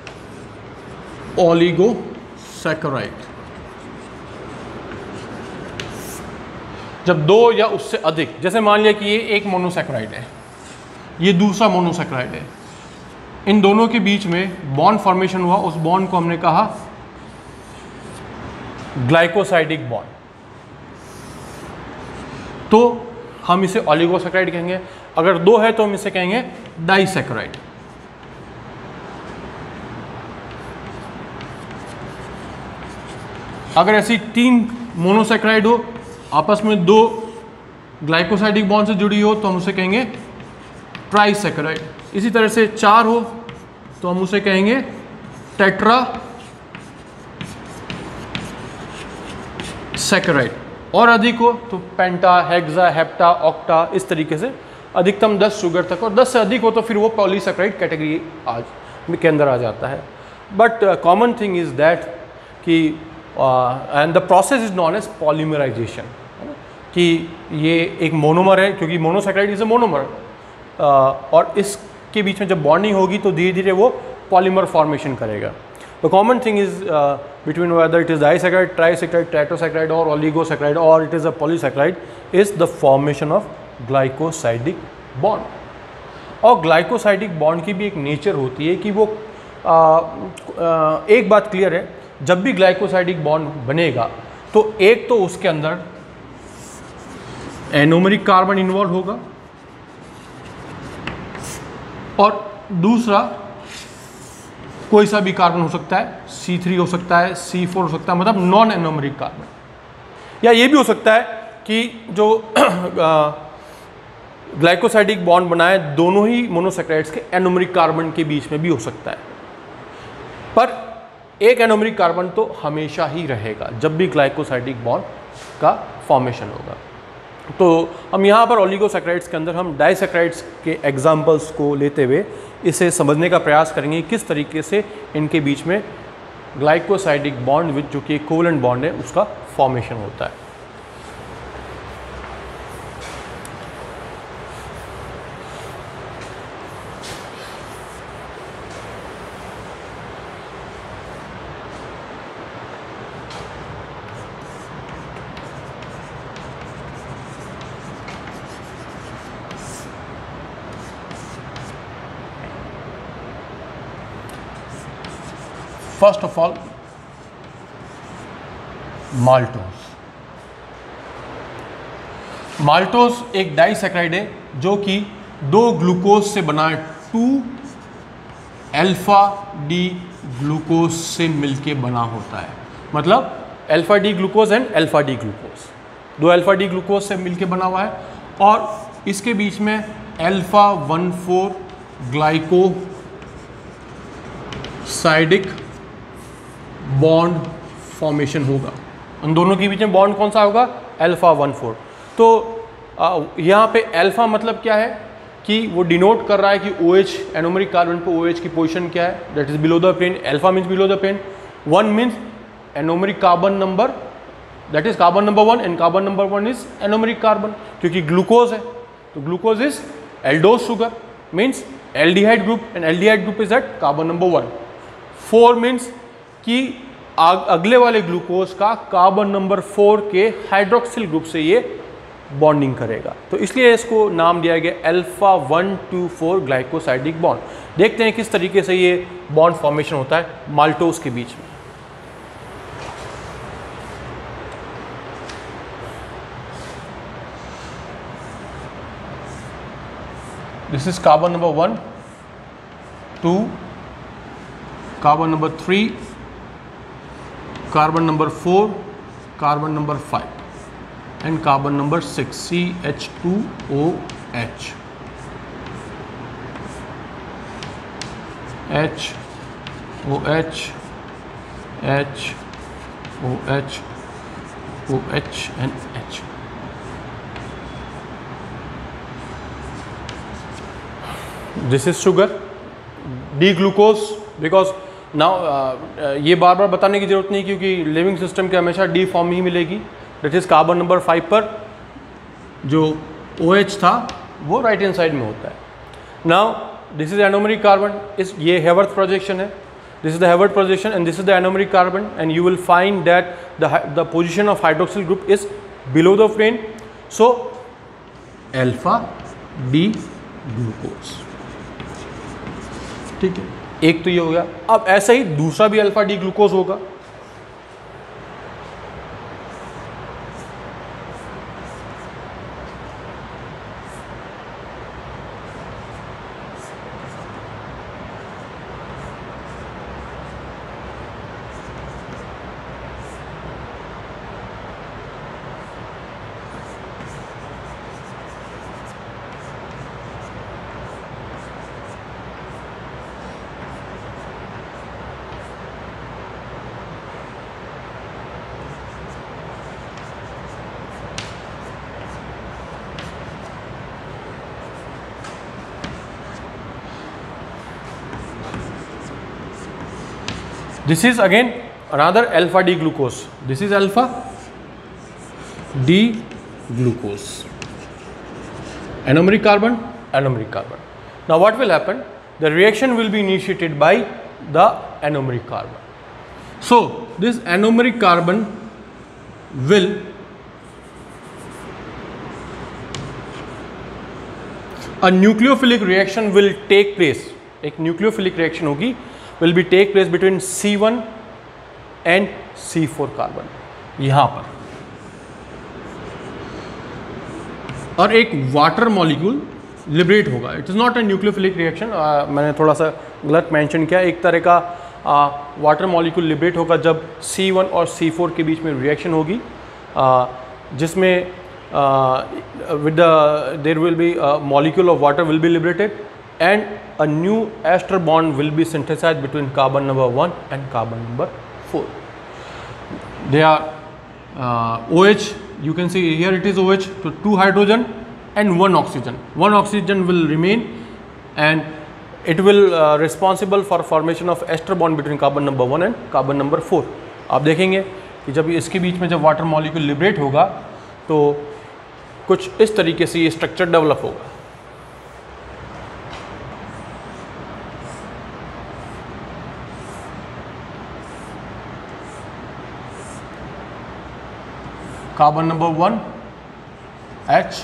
oligosaccharides। जब 2 या उससे अधिक, जैसे मान लिया कि ये एक मोनोसैकेराइड है, ये दूसरा मोनोसैकेराइड है, इन दोनों के बीच में बॉन्ड फॉर्मेशन हुआ, उस बॉन्ड को हमने कहा ग्लाइकोसाइडिक बॉन्ड, तो हम इसे ओलिगोसैकेराइड कहेंगे। अगर 2 है तो हम इसे कहेंगे डाइसैकेराइड। अगर ऐसी 3 मोनोसैकेराइड हो, आपस में 2 ग्लाइकोसाइडिक बॉन्ड से जुड़ी हो, तो हम उसे कहेंगे ट्राइसैकेराइड। इसी तरह से 4 हो तो हम उसे कहेंगे टेट्रा सैकेराइड, और अधिक हो तो पेंटा, हेक्सा, हेप्टा, ऑक्टा, इस तरीके से अधिकतम 10 शुगर तक, और 10 से अधिक हो तो फिर वो पॉलीसैकेराइड कैटेगरी के अंदर आ जाता है। But common thing is that कि and the process is known as polymerisation, कि ये एक मोनोमर है, क्योंकि मोनोसैकेराइड इज अ मोनोमर, और इसके बीच में जब बॉन्डिंग होगी तो धीरे धीरे वो पॉलीमर फॉर्मेशन करेगा। The common thing is between whether it is disaccharide, trisaccharide, tetrasaccharide और ओलिगोसैकेराइड, और it is a polysaccharide, is the formation of glycosidic bond. और ग्लाइकोसाइडिक बॉन्ड की भी एक नेचर होती है कि वो एक बात क्लियर है, जब भी ग्लाइकोसाइडिक बॉन्ड बनेगा तो एक तो उसके अंदर एनोमरिक कार्बन इन्वॉल्व होगा, और दूसरा कोई सा भी कार्बन हो सकता है, C3 हो सकता है, C4 हो सकता है, मतलब नॉन एनोमरिक कार्बन। या ये भी हो सकता है कि जो ग्लाइकोसाइडिक बॉन्ड बनाए दोनों ही मोनोसैकेराइड्स के एनोमरिक कार्बन के बीच में भी हो सकता है, पर एक एनोमरिक कार्बन तो हमेशा ही रहेगा जब भी ग्लाइकोसाइडिक बॉन्ड का फॉर्मेशन होगा। तो हम यहाँ पर ओलिगोसैकेराइड्स के अंदर हम डाइसैकेराइड्स के एग्जाम्पल्स को लेते हुए इसे समझने का प्रयास करेंगे किस तरीके से इनके बीच में ग्लाइकोसाइडिक बॉन्ड विद जो कि कोवेलेंट बॉन्ड है उसका फॉर्मेशन होता है। First of all maltose. Maltose एक डाइसैकेराइड है जो कि 2 ग्लूकोज से बना है, 2 अल्फा डी ग्लूकोज से मिलके बना होता है। मतलब alpha D glucose and alpha D glucose, 2 alpha D glucose से मिलके बना हुआ है। और इसके बीच में अल्फा 1,4 ग्लाइकोसाइडिक बॉन्ड फॉर्मेशन होगा। उन दोनों के बीच में बॉन्ड कौन सा होगा? अल्फा 1,4। तो यहाँ पे अल्फा मतलब क्या है कि वो डिनोट कर रहा है कि OH एनोमरिक कार्बन पे OH की पोजीशन क्या है, that is below the plane. Alpha means below the plane, 1 means anomeric carbon number, that is carbon number 1 and carbon number 1 is anomeric carbon, क्योंकि ग्लूकोज है तो glucose is aldose sugar means aldehyde group and aldehyde group is at carbon number 1। 4 means कि अगले वाले ग्लूकोज का कार्बन नंबर 4 के हाइड्रोक्सिल ग्रुप से ये बॉन्डिंग करेगा, तो इसलिए इसको नाम दिया गया अल्फा 1,2,4 ग्लाइकोसाइडिक बॉन्ड। देखते हैं किस तरीके से ये बॉन्ड फॉर्मेशन होता है माल्टोज के बीच में। This is carbon number 1, 2, carbon number 3, carbon number 4, carbon number 5 and carbon number 6, CH2OH. H, OH, H, OH, OH and H. This is sugar, D-glucose, because now ये बार बार बताने की जरूरत नहीं क्योंकि लिविंग सिस्टम के हमेशा D फॉर्म ही मिलेगी। दैट इज कार्बन नंबर 5 पर जो OH था वो राइट हैंड साइड में होता है। Now this is anomeric carbon, इस ये हेवर्थ प्रोजेक्शन है, this is the Haworth projection and this is the anomeric carbon and you will find that the position of hydroxyl group is below the plane, so alpha D glucose. ठीक है, एक तो ये हो गया। अब ऐसा ही दूसरा भी अल्फा डी ग्लूकोज होगा, this is again another alpha D glucose, this is alpha D glucose, anomeric carbon, anomeric carbon. Now what will happen, the reaction will be initiated by the anomeric carbon. So this anomeric carbon will a nucleophilic reaction will take place, एक nucleophilic reaction होगी will be take place between C1 and C4 carbon यहाँ पर, और एक वाटर मॉलिक्यूल लिबरेट होगा। It is not a nucleophilic reaction, मैंने थोड़ा सा गलत मेंशन किया। एक तरह का वाटर मॉलिक्यूल लिबरेट होगा जब C1 और C4 के बीच में रिएक्शन होगी, जिसमें with there will be a molecule of water will be liberated and a new ester bond will be synthesized between carbon number 1 and carbon number 4. They are OH, you can see here it is OH, so 2 hydrogen and 1 oxygen. 1 oxygen will remain and it will responsible for formation of ester bond between carbon number 1 and carbon number 4. आप देखेंगे कि जब इसके बीच में जब वाटर मॉलिक्यूल लिबरेट होगा तो कुछ इस तरीके से ये स्ट्रक्चर डेवलप होगा। Carbon number 1 H,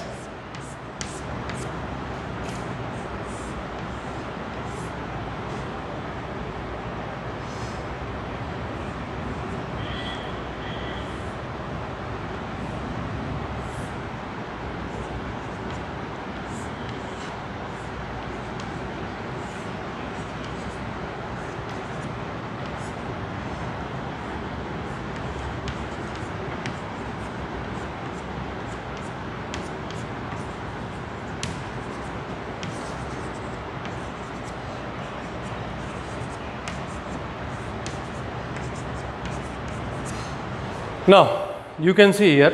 Now you can see here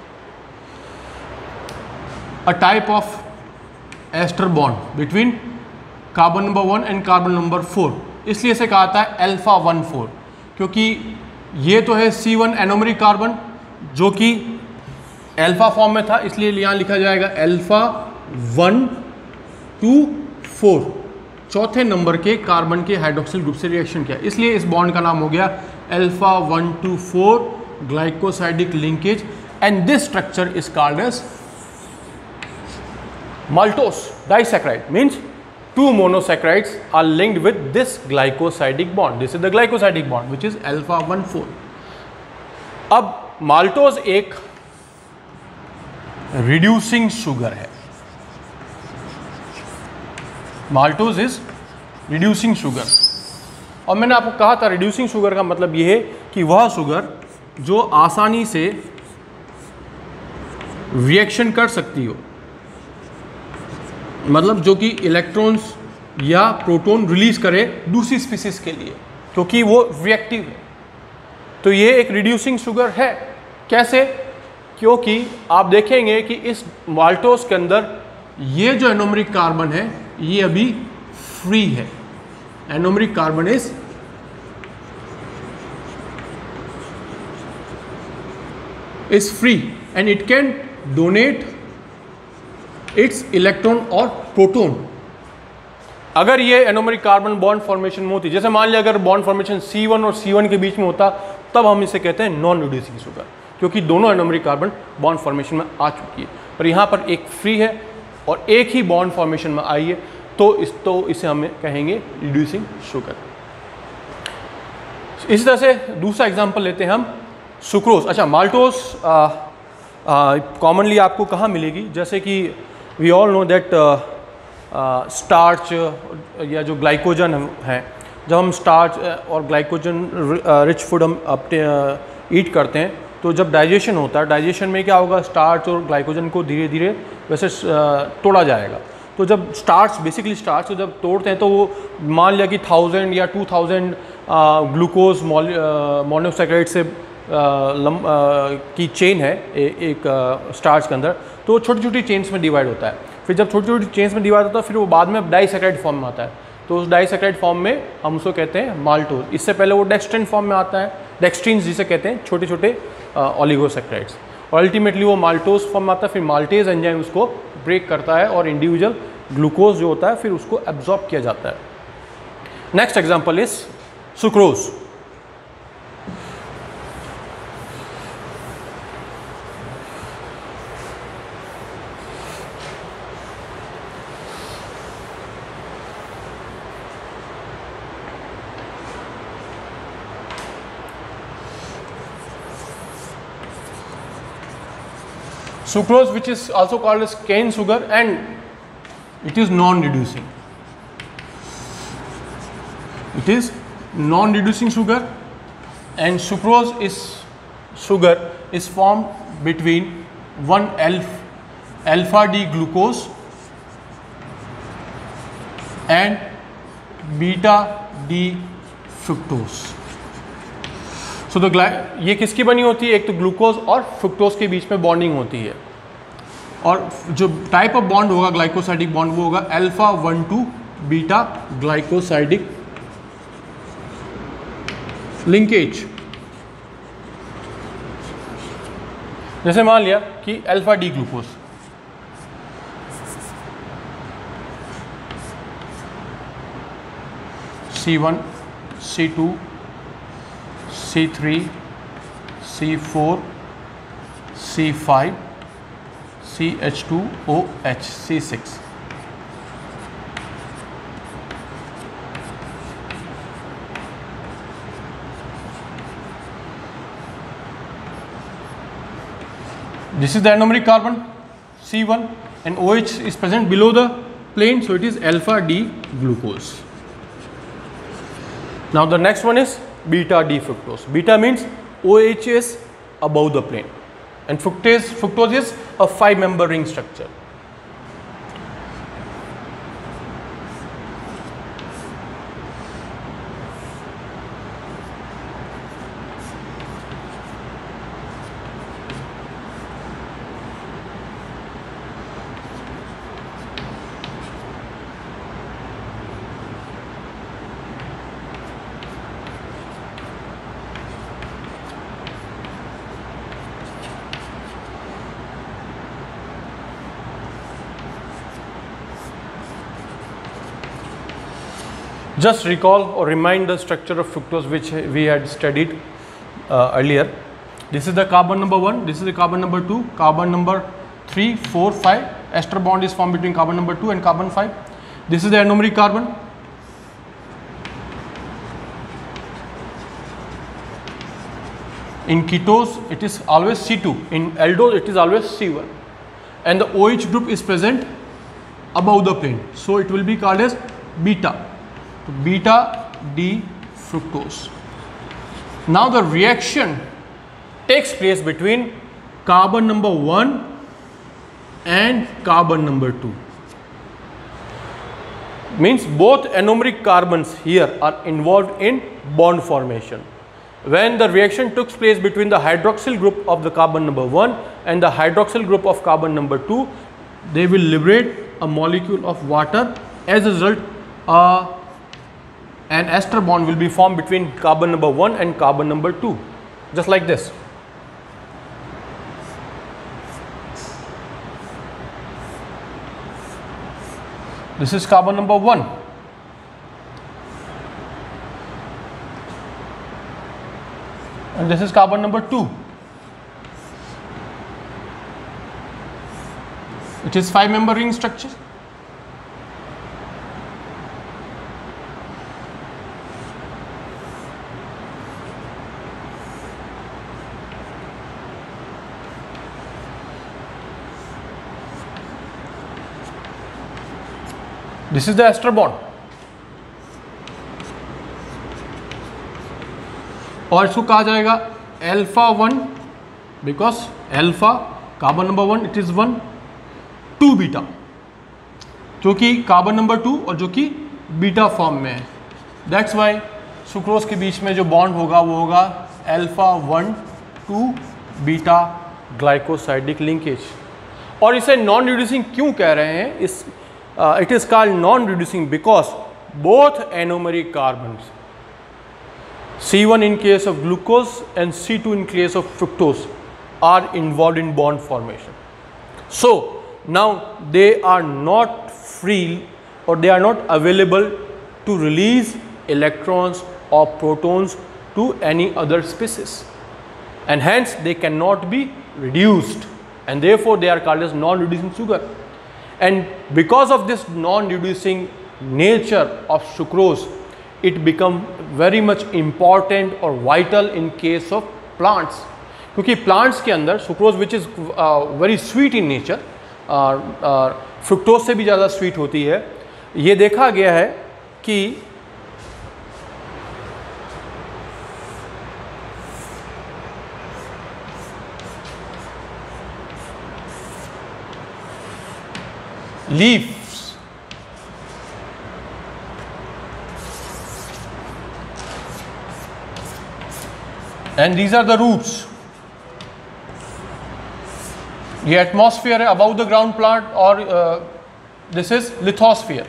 a type of ester bond between carbon number 1 and carbon number 4, इसलिए इसे कहा था अल्फा 1,4, क्योंकि ये तो है C1 एनोमरिक कार्बन जो कि अल्फा फॉर्म में था, इसलिए यहाँ लिखा जाएगा अल्फा 1 2 4, चौथे नंबर के कार्बन के हाइड्रोक्सिल ग्रुप से रिएक्शन किया, इसलिए इस बॉन्ड का नाम हो गया alpha 1 2 4 glycosidic linkage, and this structure is called as maltose disaccharide. Means two monosaccharides are linked with this glycosidic bond. This is the glycosidic bond which is alpha 1,4. अब maltose एक reducing sugar है. maltose is reducing sugar. और मैंने आपको कहा था reducing sugar का मतलब ये है कि वह शुगर जो आसानी से रिएक्शन कर सकती हो, मतलब जो कि इलेक्ट्रॉन्स या प्रोटॉन रिलीज करे दूसरी स्पीसीज के लिए, क्योंकि वो रिएक्टिव है, तो ये एक रिड्यूसिंग शुगर है। कैसे? क्योंकि आप देखेंगे कि इस माल्टोस के अंदर ये जो एनोमरिक कार्बन है ये अभी फ्री है, anomeric carbon is free and it can donate its electron और प्रोटॉन। अगर ये एनोमरिक कार्बन बॉन्ड फॉर्मेशन में होती, जैसे मान लिया अगर बॉन्ड फॉर्मेशन C1 और C1 के बीच में होता, तब हम इसे कहते हैं नॉन रिड्यूसिंग शुगर, क्योंकि दोनों एनोमरिक कार्बन बॉन्ड फॉर्मेशन में आ चुकी है, पर यहाँ पर एक फ्री है और एक ही बॉन्ड फॉर्मेशन में आई है, तो इसे हम कहेंगे रिड्यूसिंग शुगर। इसी तरह से दूसरा एग्जाम्पल लेते हैं हम, सुक्रोज। अच्छा, माल्टोस कॉमनली आपको कहाँ मिलेगी? जैसे कि we all know that starch या जो ग्लाइकोजन है, जब हम स्टार्च और ग्लाइकोजन रिच फूड हम अपने ईट करते हैं, तो जब डाइजेशन होता है, डाइजेशन में क्या होगा, स्टार्च और ग्लाइकोजन को धीरे धीरे वैसे तोड़ा जाएगा। तो जब स्टार्च, बेसिकली स्टार्च को जब तोड़ते हैं तो वो मान लिया कि 1000 या 2000 ग्लूकोज मोनोसैकेराइड से की चेन है एक स्टार्च के अंदर, तो छोटी छोटी चेन्स में डिवाइड होता है। फिर जब छोटी छोटी चेन्स में डिवाइड होता है, फिर वो बाद में डाइसैकेराइड फॉर्म में आता है, तो उस डाइसैकेराइड फॉर्म में हम उसको कहते हैं माल्टोज। इससे पहले वो डेक्सट्रिन फॉर्म में आता है, डेक्सट्रिन्स जिसे कहते हैं, छोटे छोटे ओलिगोसैकेराइड्स, और अल्टीमेटली वो माल्टोज फॉर्म में आता है। फिर माल्टेज एंजाइम उसको ब्रेक करता है और इंडिविजुअल ग्लूकोज जो होता है फिर उसको एब्जॉर्ब किया जाता है। Next example is sucrose. Sucrose, which is also called as cane sugar, and it is non-reducing. It is non-reducing sugar, and sucrose is sugar is formed between one alpha D glucose and beta D fructose. So तो ये किसकी बनी होती है? एक तो ग्लूकोज और फ्रुक्टोज के बीच में बॉन्डिंग होती है, और जो टाइप ऑफ बॉन्ड होगा ग्लाइकोसाइडिक बॉन्ड वो होगा अल्फा 1 2 बीटा ग्लाइकोसाइडिक लिंकेज। जैसे मान लिया कि alpha D glucose, C1 C2 C3 C4 C5 CH2OH C6। This is the anomeric carbon C1 and OH is present below the plane, so it is alpha D glucose. Now the next one is beta D fructose. Beta means OH is above the plane and fructose is a 5-member ring structure. Just recall or remind the structure of fructose which we had studied earlier. This is the carbon number 1, this is the carbon number 2, carbon number 3, 4, 5. Ester bond is formed between carbon number 2 and carbon 5. This is the anomeric carbon. In ketose it is always C2, in aldose it is always C1, and the OH group is present above the plane, so it will be called as beta. Beta D fructose. Now the reaction takes place between carbon number 1 and carbon number 2. Means both anomeric carbons here are involved in bond formation. When the reaction took place between the hydroxyl group of the carbon number 1 and the hydroxyl group of carbon number 2, they will liberate a molecule of water. As a result, an ester bond will be formed between carbon number 1 and carbon number 2, just like this. This is carbon number 1. And this is carbon number 2. It is 5-member ring structure. This is the ester bond, और इसको कहा जाएगा alpha 1, because alpha carbon number 1 it is 1, 2 beta, जो कि कार्बन नंबर 2 और जो कि बीटा फॉर्म में है. दैट्स वाई सुक्रोज के बीच में जो बॉन्ड होगा वो होगा अल्फा 1 2 बीटा ग्लाइकोसाइडिक लिंकेज. और इसे नॉन रिड्यूसिंग क्यों कह रहे हैं? इस it is called non-reducing because both anomeric carbons, C1 in case of glucose and C2 in case of fructose, are involved in bond formation. So now they are not free or they are not available to release electrons or protons to any other species, and hence they cannot be reduced, and therefore they are called as non-reducing sugar. And because of this non-reducing nature of sucrose, it become very much important or vital in case of plants. क्योंकि plants के अंदर sucrose which is very sweet in nature, fructose से भी ज़्यादा sweet होती है. ये देखा गया है कि leaves and these are the roots. ये atmosphere है above the ground plant, और this is lithosphere.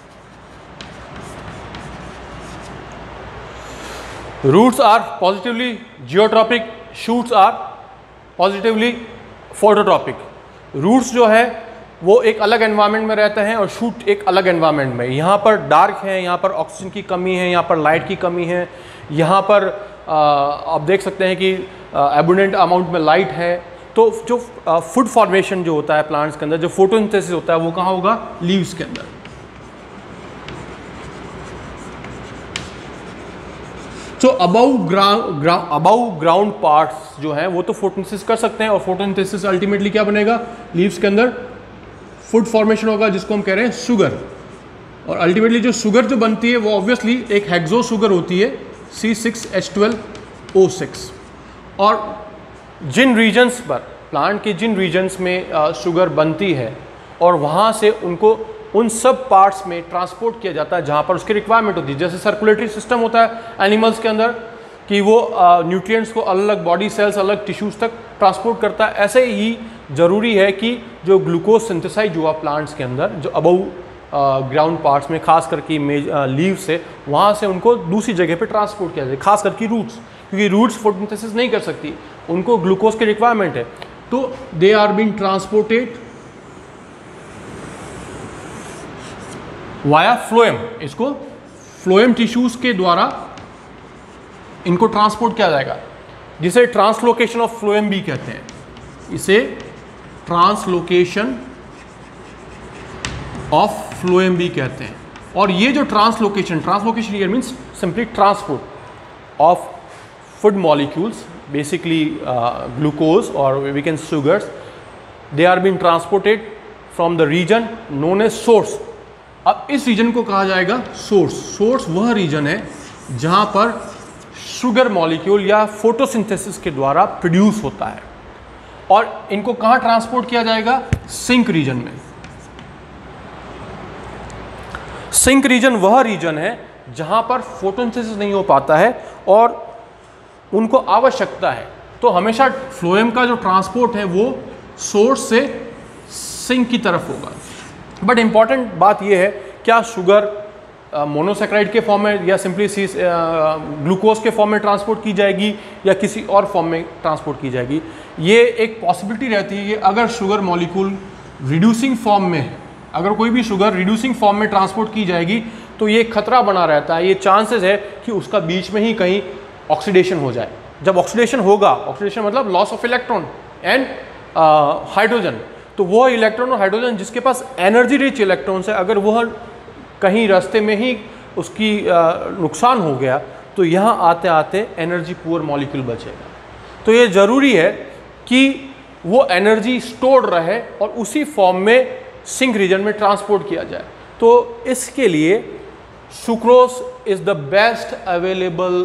Roots are positively geotropic, shoots are positively phototropic. Roots जो है वो एक अलग एनवायरनमेंट में रहते हैं और शूट एक अलग एनवायरनमेंट में. यहाँ पर डार्क है, यहाँ पर ऑक्सीजन की कमी है, यहाँ पर लाइट की कमी है, यहाँ पर आप देख सकते हैं कि एबुंडेंट अमाउंट में लाइट है. तो जो फूड फॉर्मेशन जो होता है प्लांट्स के अंदर, जो फोटोसिंथेसिस होता है वो कहाँ होगा? लीव्स के अंदर. तो अबव ग्राउंड पार्ट्स जो हैं वो तो फोटोसिंथेसिस कर सकते हैं, और फोटोसिंथेसिस अल्टीमेटली क्या बनेगा? लीव्स के अंदर फूड फॉर्मेशन होगा जिसको हम कह रहे हैं शुगर. और अल्टीमेटली जो शुगर जो बनती है वो ऑब्वियसली एक हेक्सो शुगर होती है C6H12O6. और जिन रीजन्स पर प्लांट के जिन रीजन्स में शुगर बनती है और वहाँ से उनको उन सब पार्ट्स में ट्रांसपोर्ट किया जाता है जहाँ पर उसकी रिक्वायरमेंट होती है. जैसे सर्कुलेटरी सिस्टम होता है एनिमल्स के अंदर कि वो न्यूट्रिएंट्स को अलग अलग बॉडी सेल्स अलग टिश्यूज़ तक ट्रांसपोर्ट करता है, ऐसे ही ज़रूरी है कि जो ग्लूकोज सिंथेसाइज हुआ प्लांट्स के अंदर जो अबव ग्राउंड पार्ट्स में खास करके लीव से, वहाँ से उनको दूसरी जगह पे ट्रांसपोर्ट किया जाए, खास करके रूट्स, क्योंकि रूट्स फोटोसिंथेसिस नहीं कर सकती, उनको ग्लूकोज की रिक्वायरमेंट है. तो they are being transported via phloem. इसको फ्लोएम टिश्यूज के द्वारा इनको ट्रांसपोर्ट किया जाएगा, जिसे ट्रांसलोकेशन ऑफ फ्लोएम भी कहते हैं। इसे ट्रांसलोकेशन ऑफ फ्लोएम भी कहते हैं। और ये जो translocation here means simply transport of food molecules, basically glucose और we can sugars, they are been transported from the region known as source. अब इस रीजन को कहा जाएगा सोर्स। सोर्स वह रीजन है जहां पर शुगर मॉलिक्यूल या फोटोसिंथेसिस के द्वारा प्रोड्यूस होता है। और इनको कहां ट्रांसपोर्ट किया जाएगा? सिंक रीजन में। सिंक रीजन वह रीजन है जहां पर फोटोसिंथेसिस नहीं हो पाता है और उनको आवश्यकता है। तो हमेशा फ्लोएम का जो ट्रांसपोर्ट है वो सोर्स से सिंक की तरफ होगा। बट इंपॉर्टेंट बात यह है, क्या शुगर मोनोसेक्राइड के फॉर्म में या सिंपली ग्लूकोज के फॉर्म में ट्रांसपोर्ट की जाएगी या किसी और फॉर्म में ट्रांसपोर्ट की जाएगी? ये एक पॉसिबिलिटी रहती है कि अगर शुगर मॉलिक्यूल रिड्यूसिंग फॉर्म में, अगर कोई भी शुगर रिड्यूसिंग फॉर्म में ट्रांसपोर्ट की जाएगी तो ये खतरा बना रहता है, ये चांसेस है कि उसका बीच में ही कहीं ऑक्सीडेशन हो जाए। जब ऑक्सीडेशन होगा, ऑक्सीडेशन मतलब loss of electron and hydrogen, तो वह इलेक्ट्रॉन और हाइड्रोजन जिसके पास एनर्जी रिच इलेक्ट्रॉन्स है, अगर वह कहीं रास्ते में ही उसकी नुकसान हो गया तो यहाँ आते आते एनर्जी पुअर मॉलिक्यूल बचेगा। तो ये ज़रूरी है कि वो एनर्जी स्टोर्ड रहे और उसी फॉर्म में सिंक रीजन में ट्रांसपोर्ट किया जाए। तो इसके लिए sucrose is the best available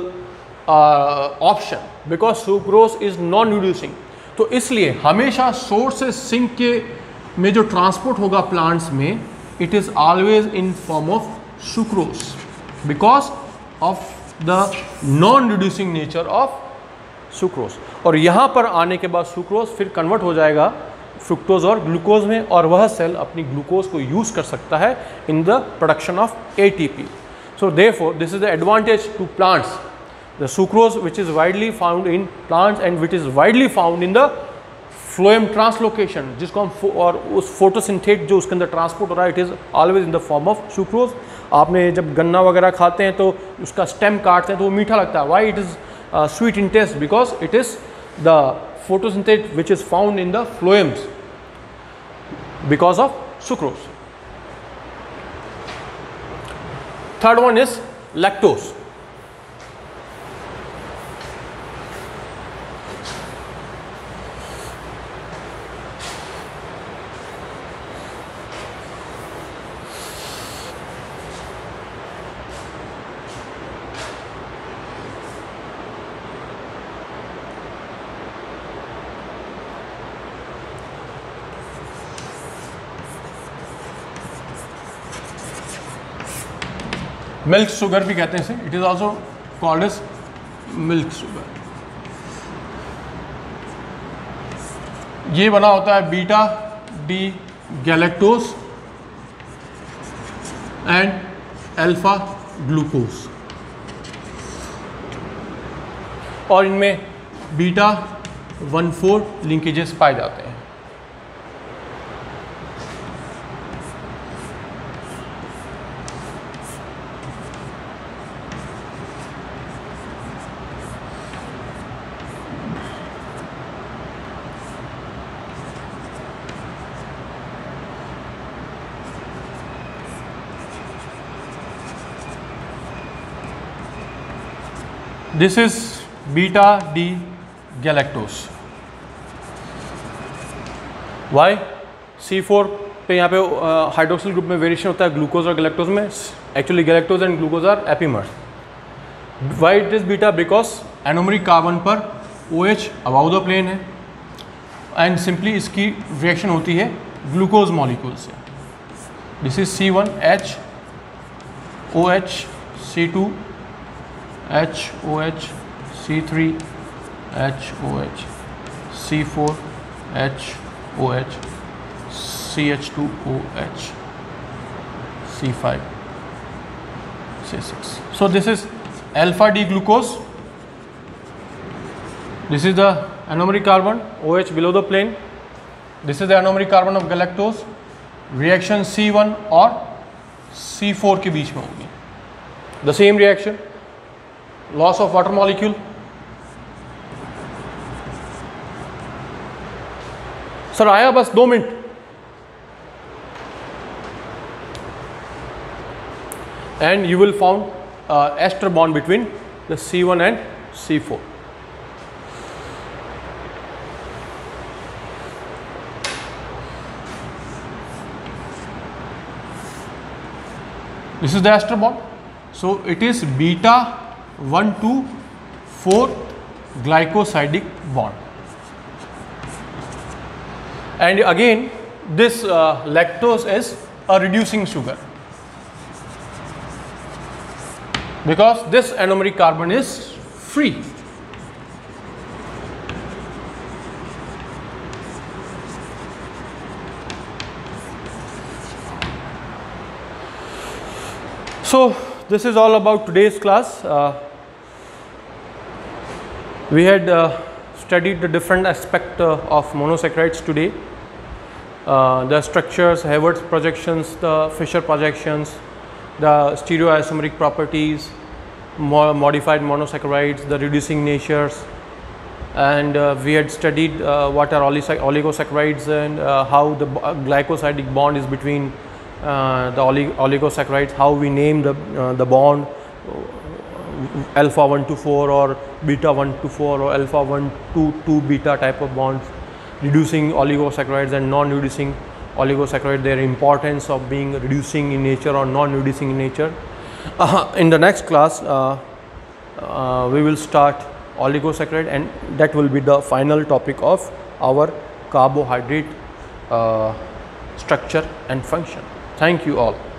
option, because sucrose is non reducing. तो इसलिए हमेशा सोर्स से सिंक के में जो ट्रांसपोर्ट होगा प्लांट्स में, it is always in form of sucrose because of the non reducing nature of sucrose. और यहाँ पर आने के बाद सुक्रोज फिर कन्वर्ट हो जाएगा फ्रुक्टोज और ग्लूकोज में, और वह सेल अपनी ग्लूकोज को यूज़ कर सकता है in the production of ATP. So therefore this is the advantage to plants, the sucrose which is widely found in plants and which is widely found in the phloem translocation, जिसको हम और उस फोटोसिंथेट जो उसके अंदर ट्रांसपोर्ट हो रहा है, it is always in the form of sucrose. आपने जब गन्ना वगैरह खाते हैं तो उसका स्टेम काटते हैं तो वो मीठा लगता है। Why it is sweet in taste? Because it is the photosynthate which is found in the phloems because of sucrose. Third one is lactose. Milk sugar भी कहते हैं इसे, it is also called as milk sugar. ये बना होता है beta D galactose and alpha glucose, और इनमें बीटा 1,4 लिंकेजेस पाए जाते हैं। This is beta D galactose. Why? C4 पे यहाँ पे हाइड्रोक्सिल ग्रुप में वेरिएशन होता है ग्लूकोज और गैलेक्टोज में। Actually galactose and glucose are epimers. Why it is beta? Because anomeric carbon पर OH अबाउ द प्लेन है एंड सिंपली इसकी रिएक्शन होती है ग्लूकोज मॉलिक्यूल से। This is C1H OH C2 HOH C3 HOH C4 HOH CH2OH C5 C6. So this is alpha D glucose. This is the anomeric carbon OH below the plane. This is the anomeric carbon of galactose. Reaction C1 और C4 के बीच में होगी। The same reaction, loss of water molecule. Sir आया बस 2 minute. And you will found ester bond between the C1 and C4. This is the ester bond. So it is beta 1,2,4 glycosidic bond. And again this lactose is a reducing sugar because this anomeric carbon is free. So this is all about today's class. We had studied the different aspect of monosaccharides today. The structures, Hayward's projections, the Fischer projections, the stereoisomeric properties, modified monosaccharides, the reducing natures, and we had studied what are oligosaccharides and how the glycosidic bond is between the oligosaccharides, how we name the bond, alpha 1 to 4 or beta 1 to 4 or alpha 1 to 2 beta type of bonds, reducing oligosaccharides and non-reducing oligosaccharides, their importance of being reducing in nature or non-reducing in nature. In the next class we will start oligosaccharide, and that will be the final topic of our carbohydrate structure and function. Thank you all.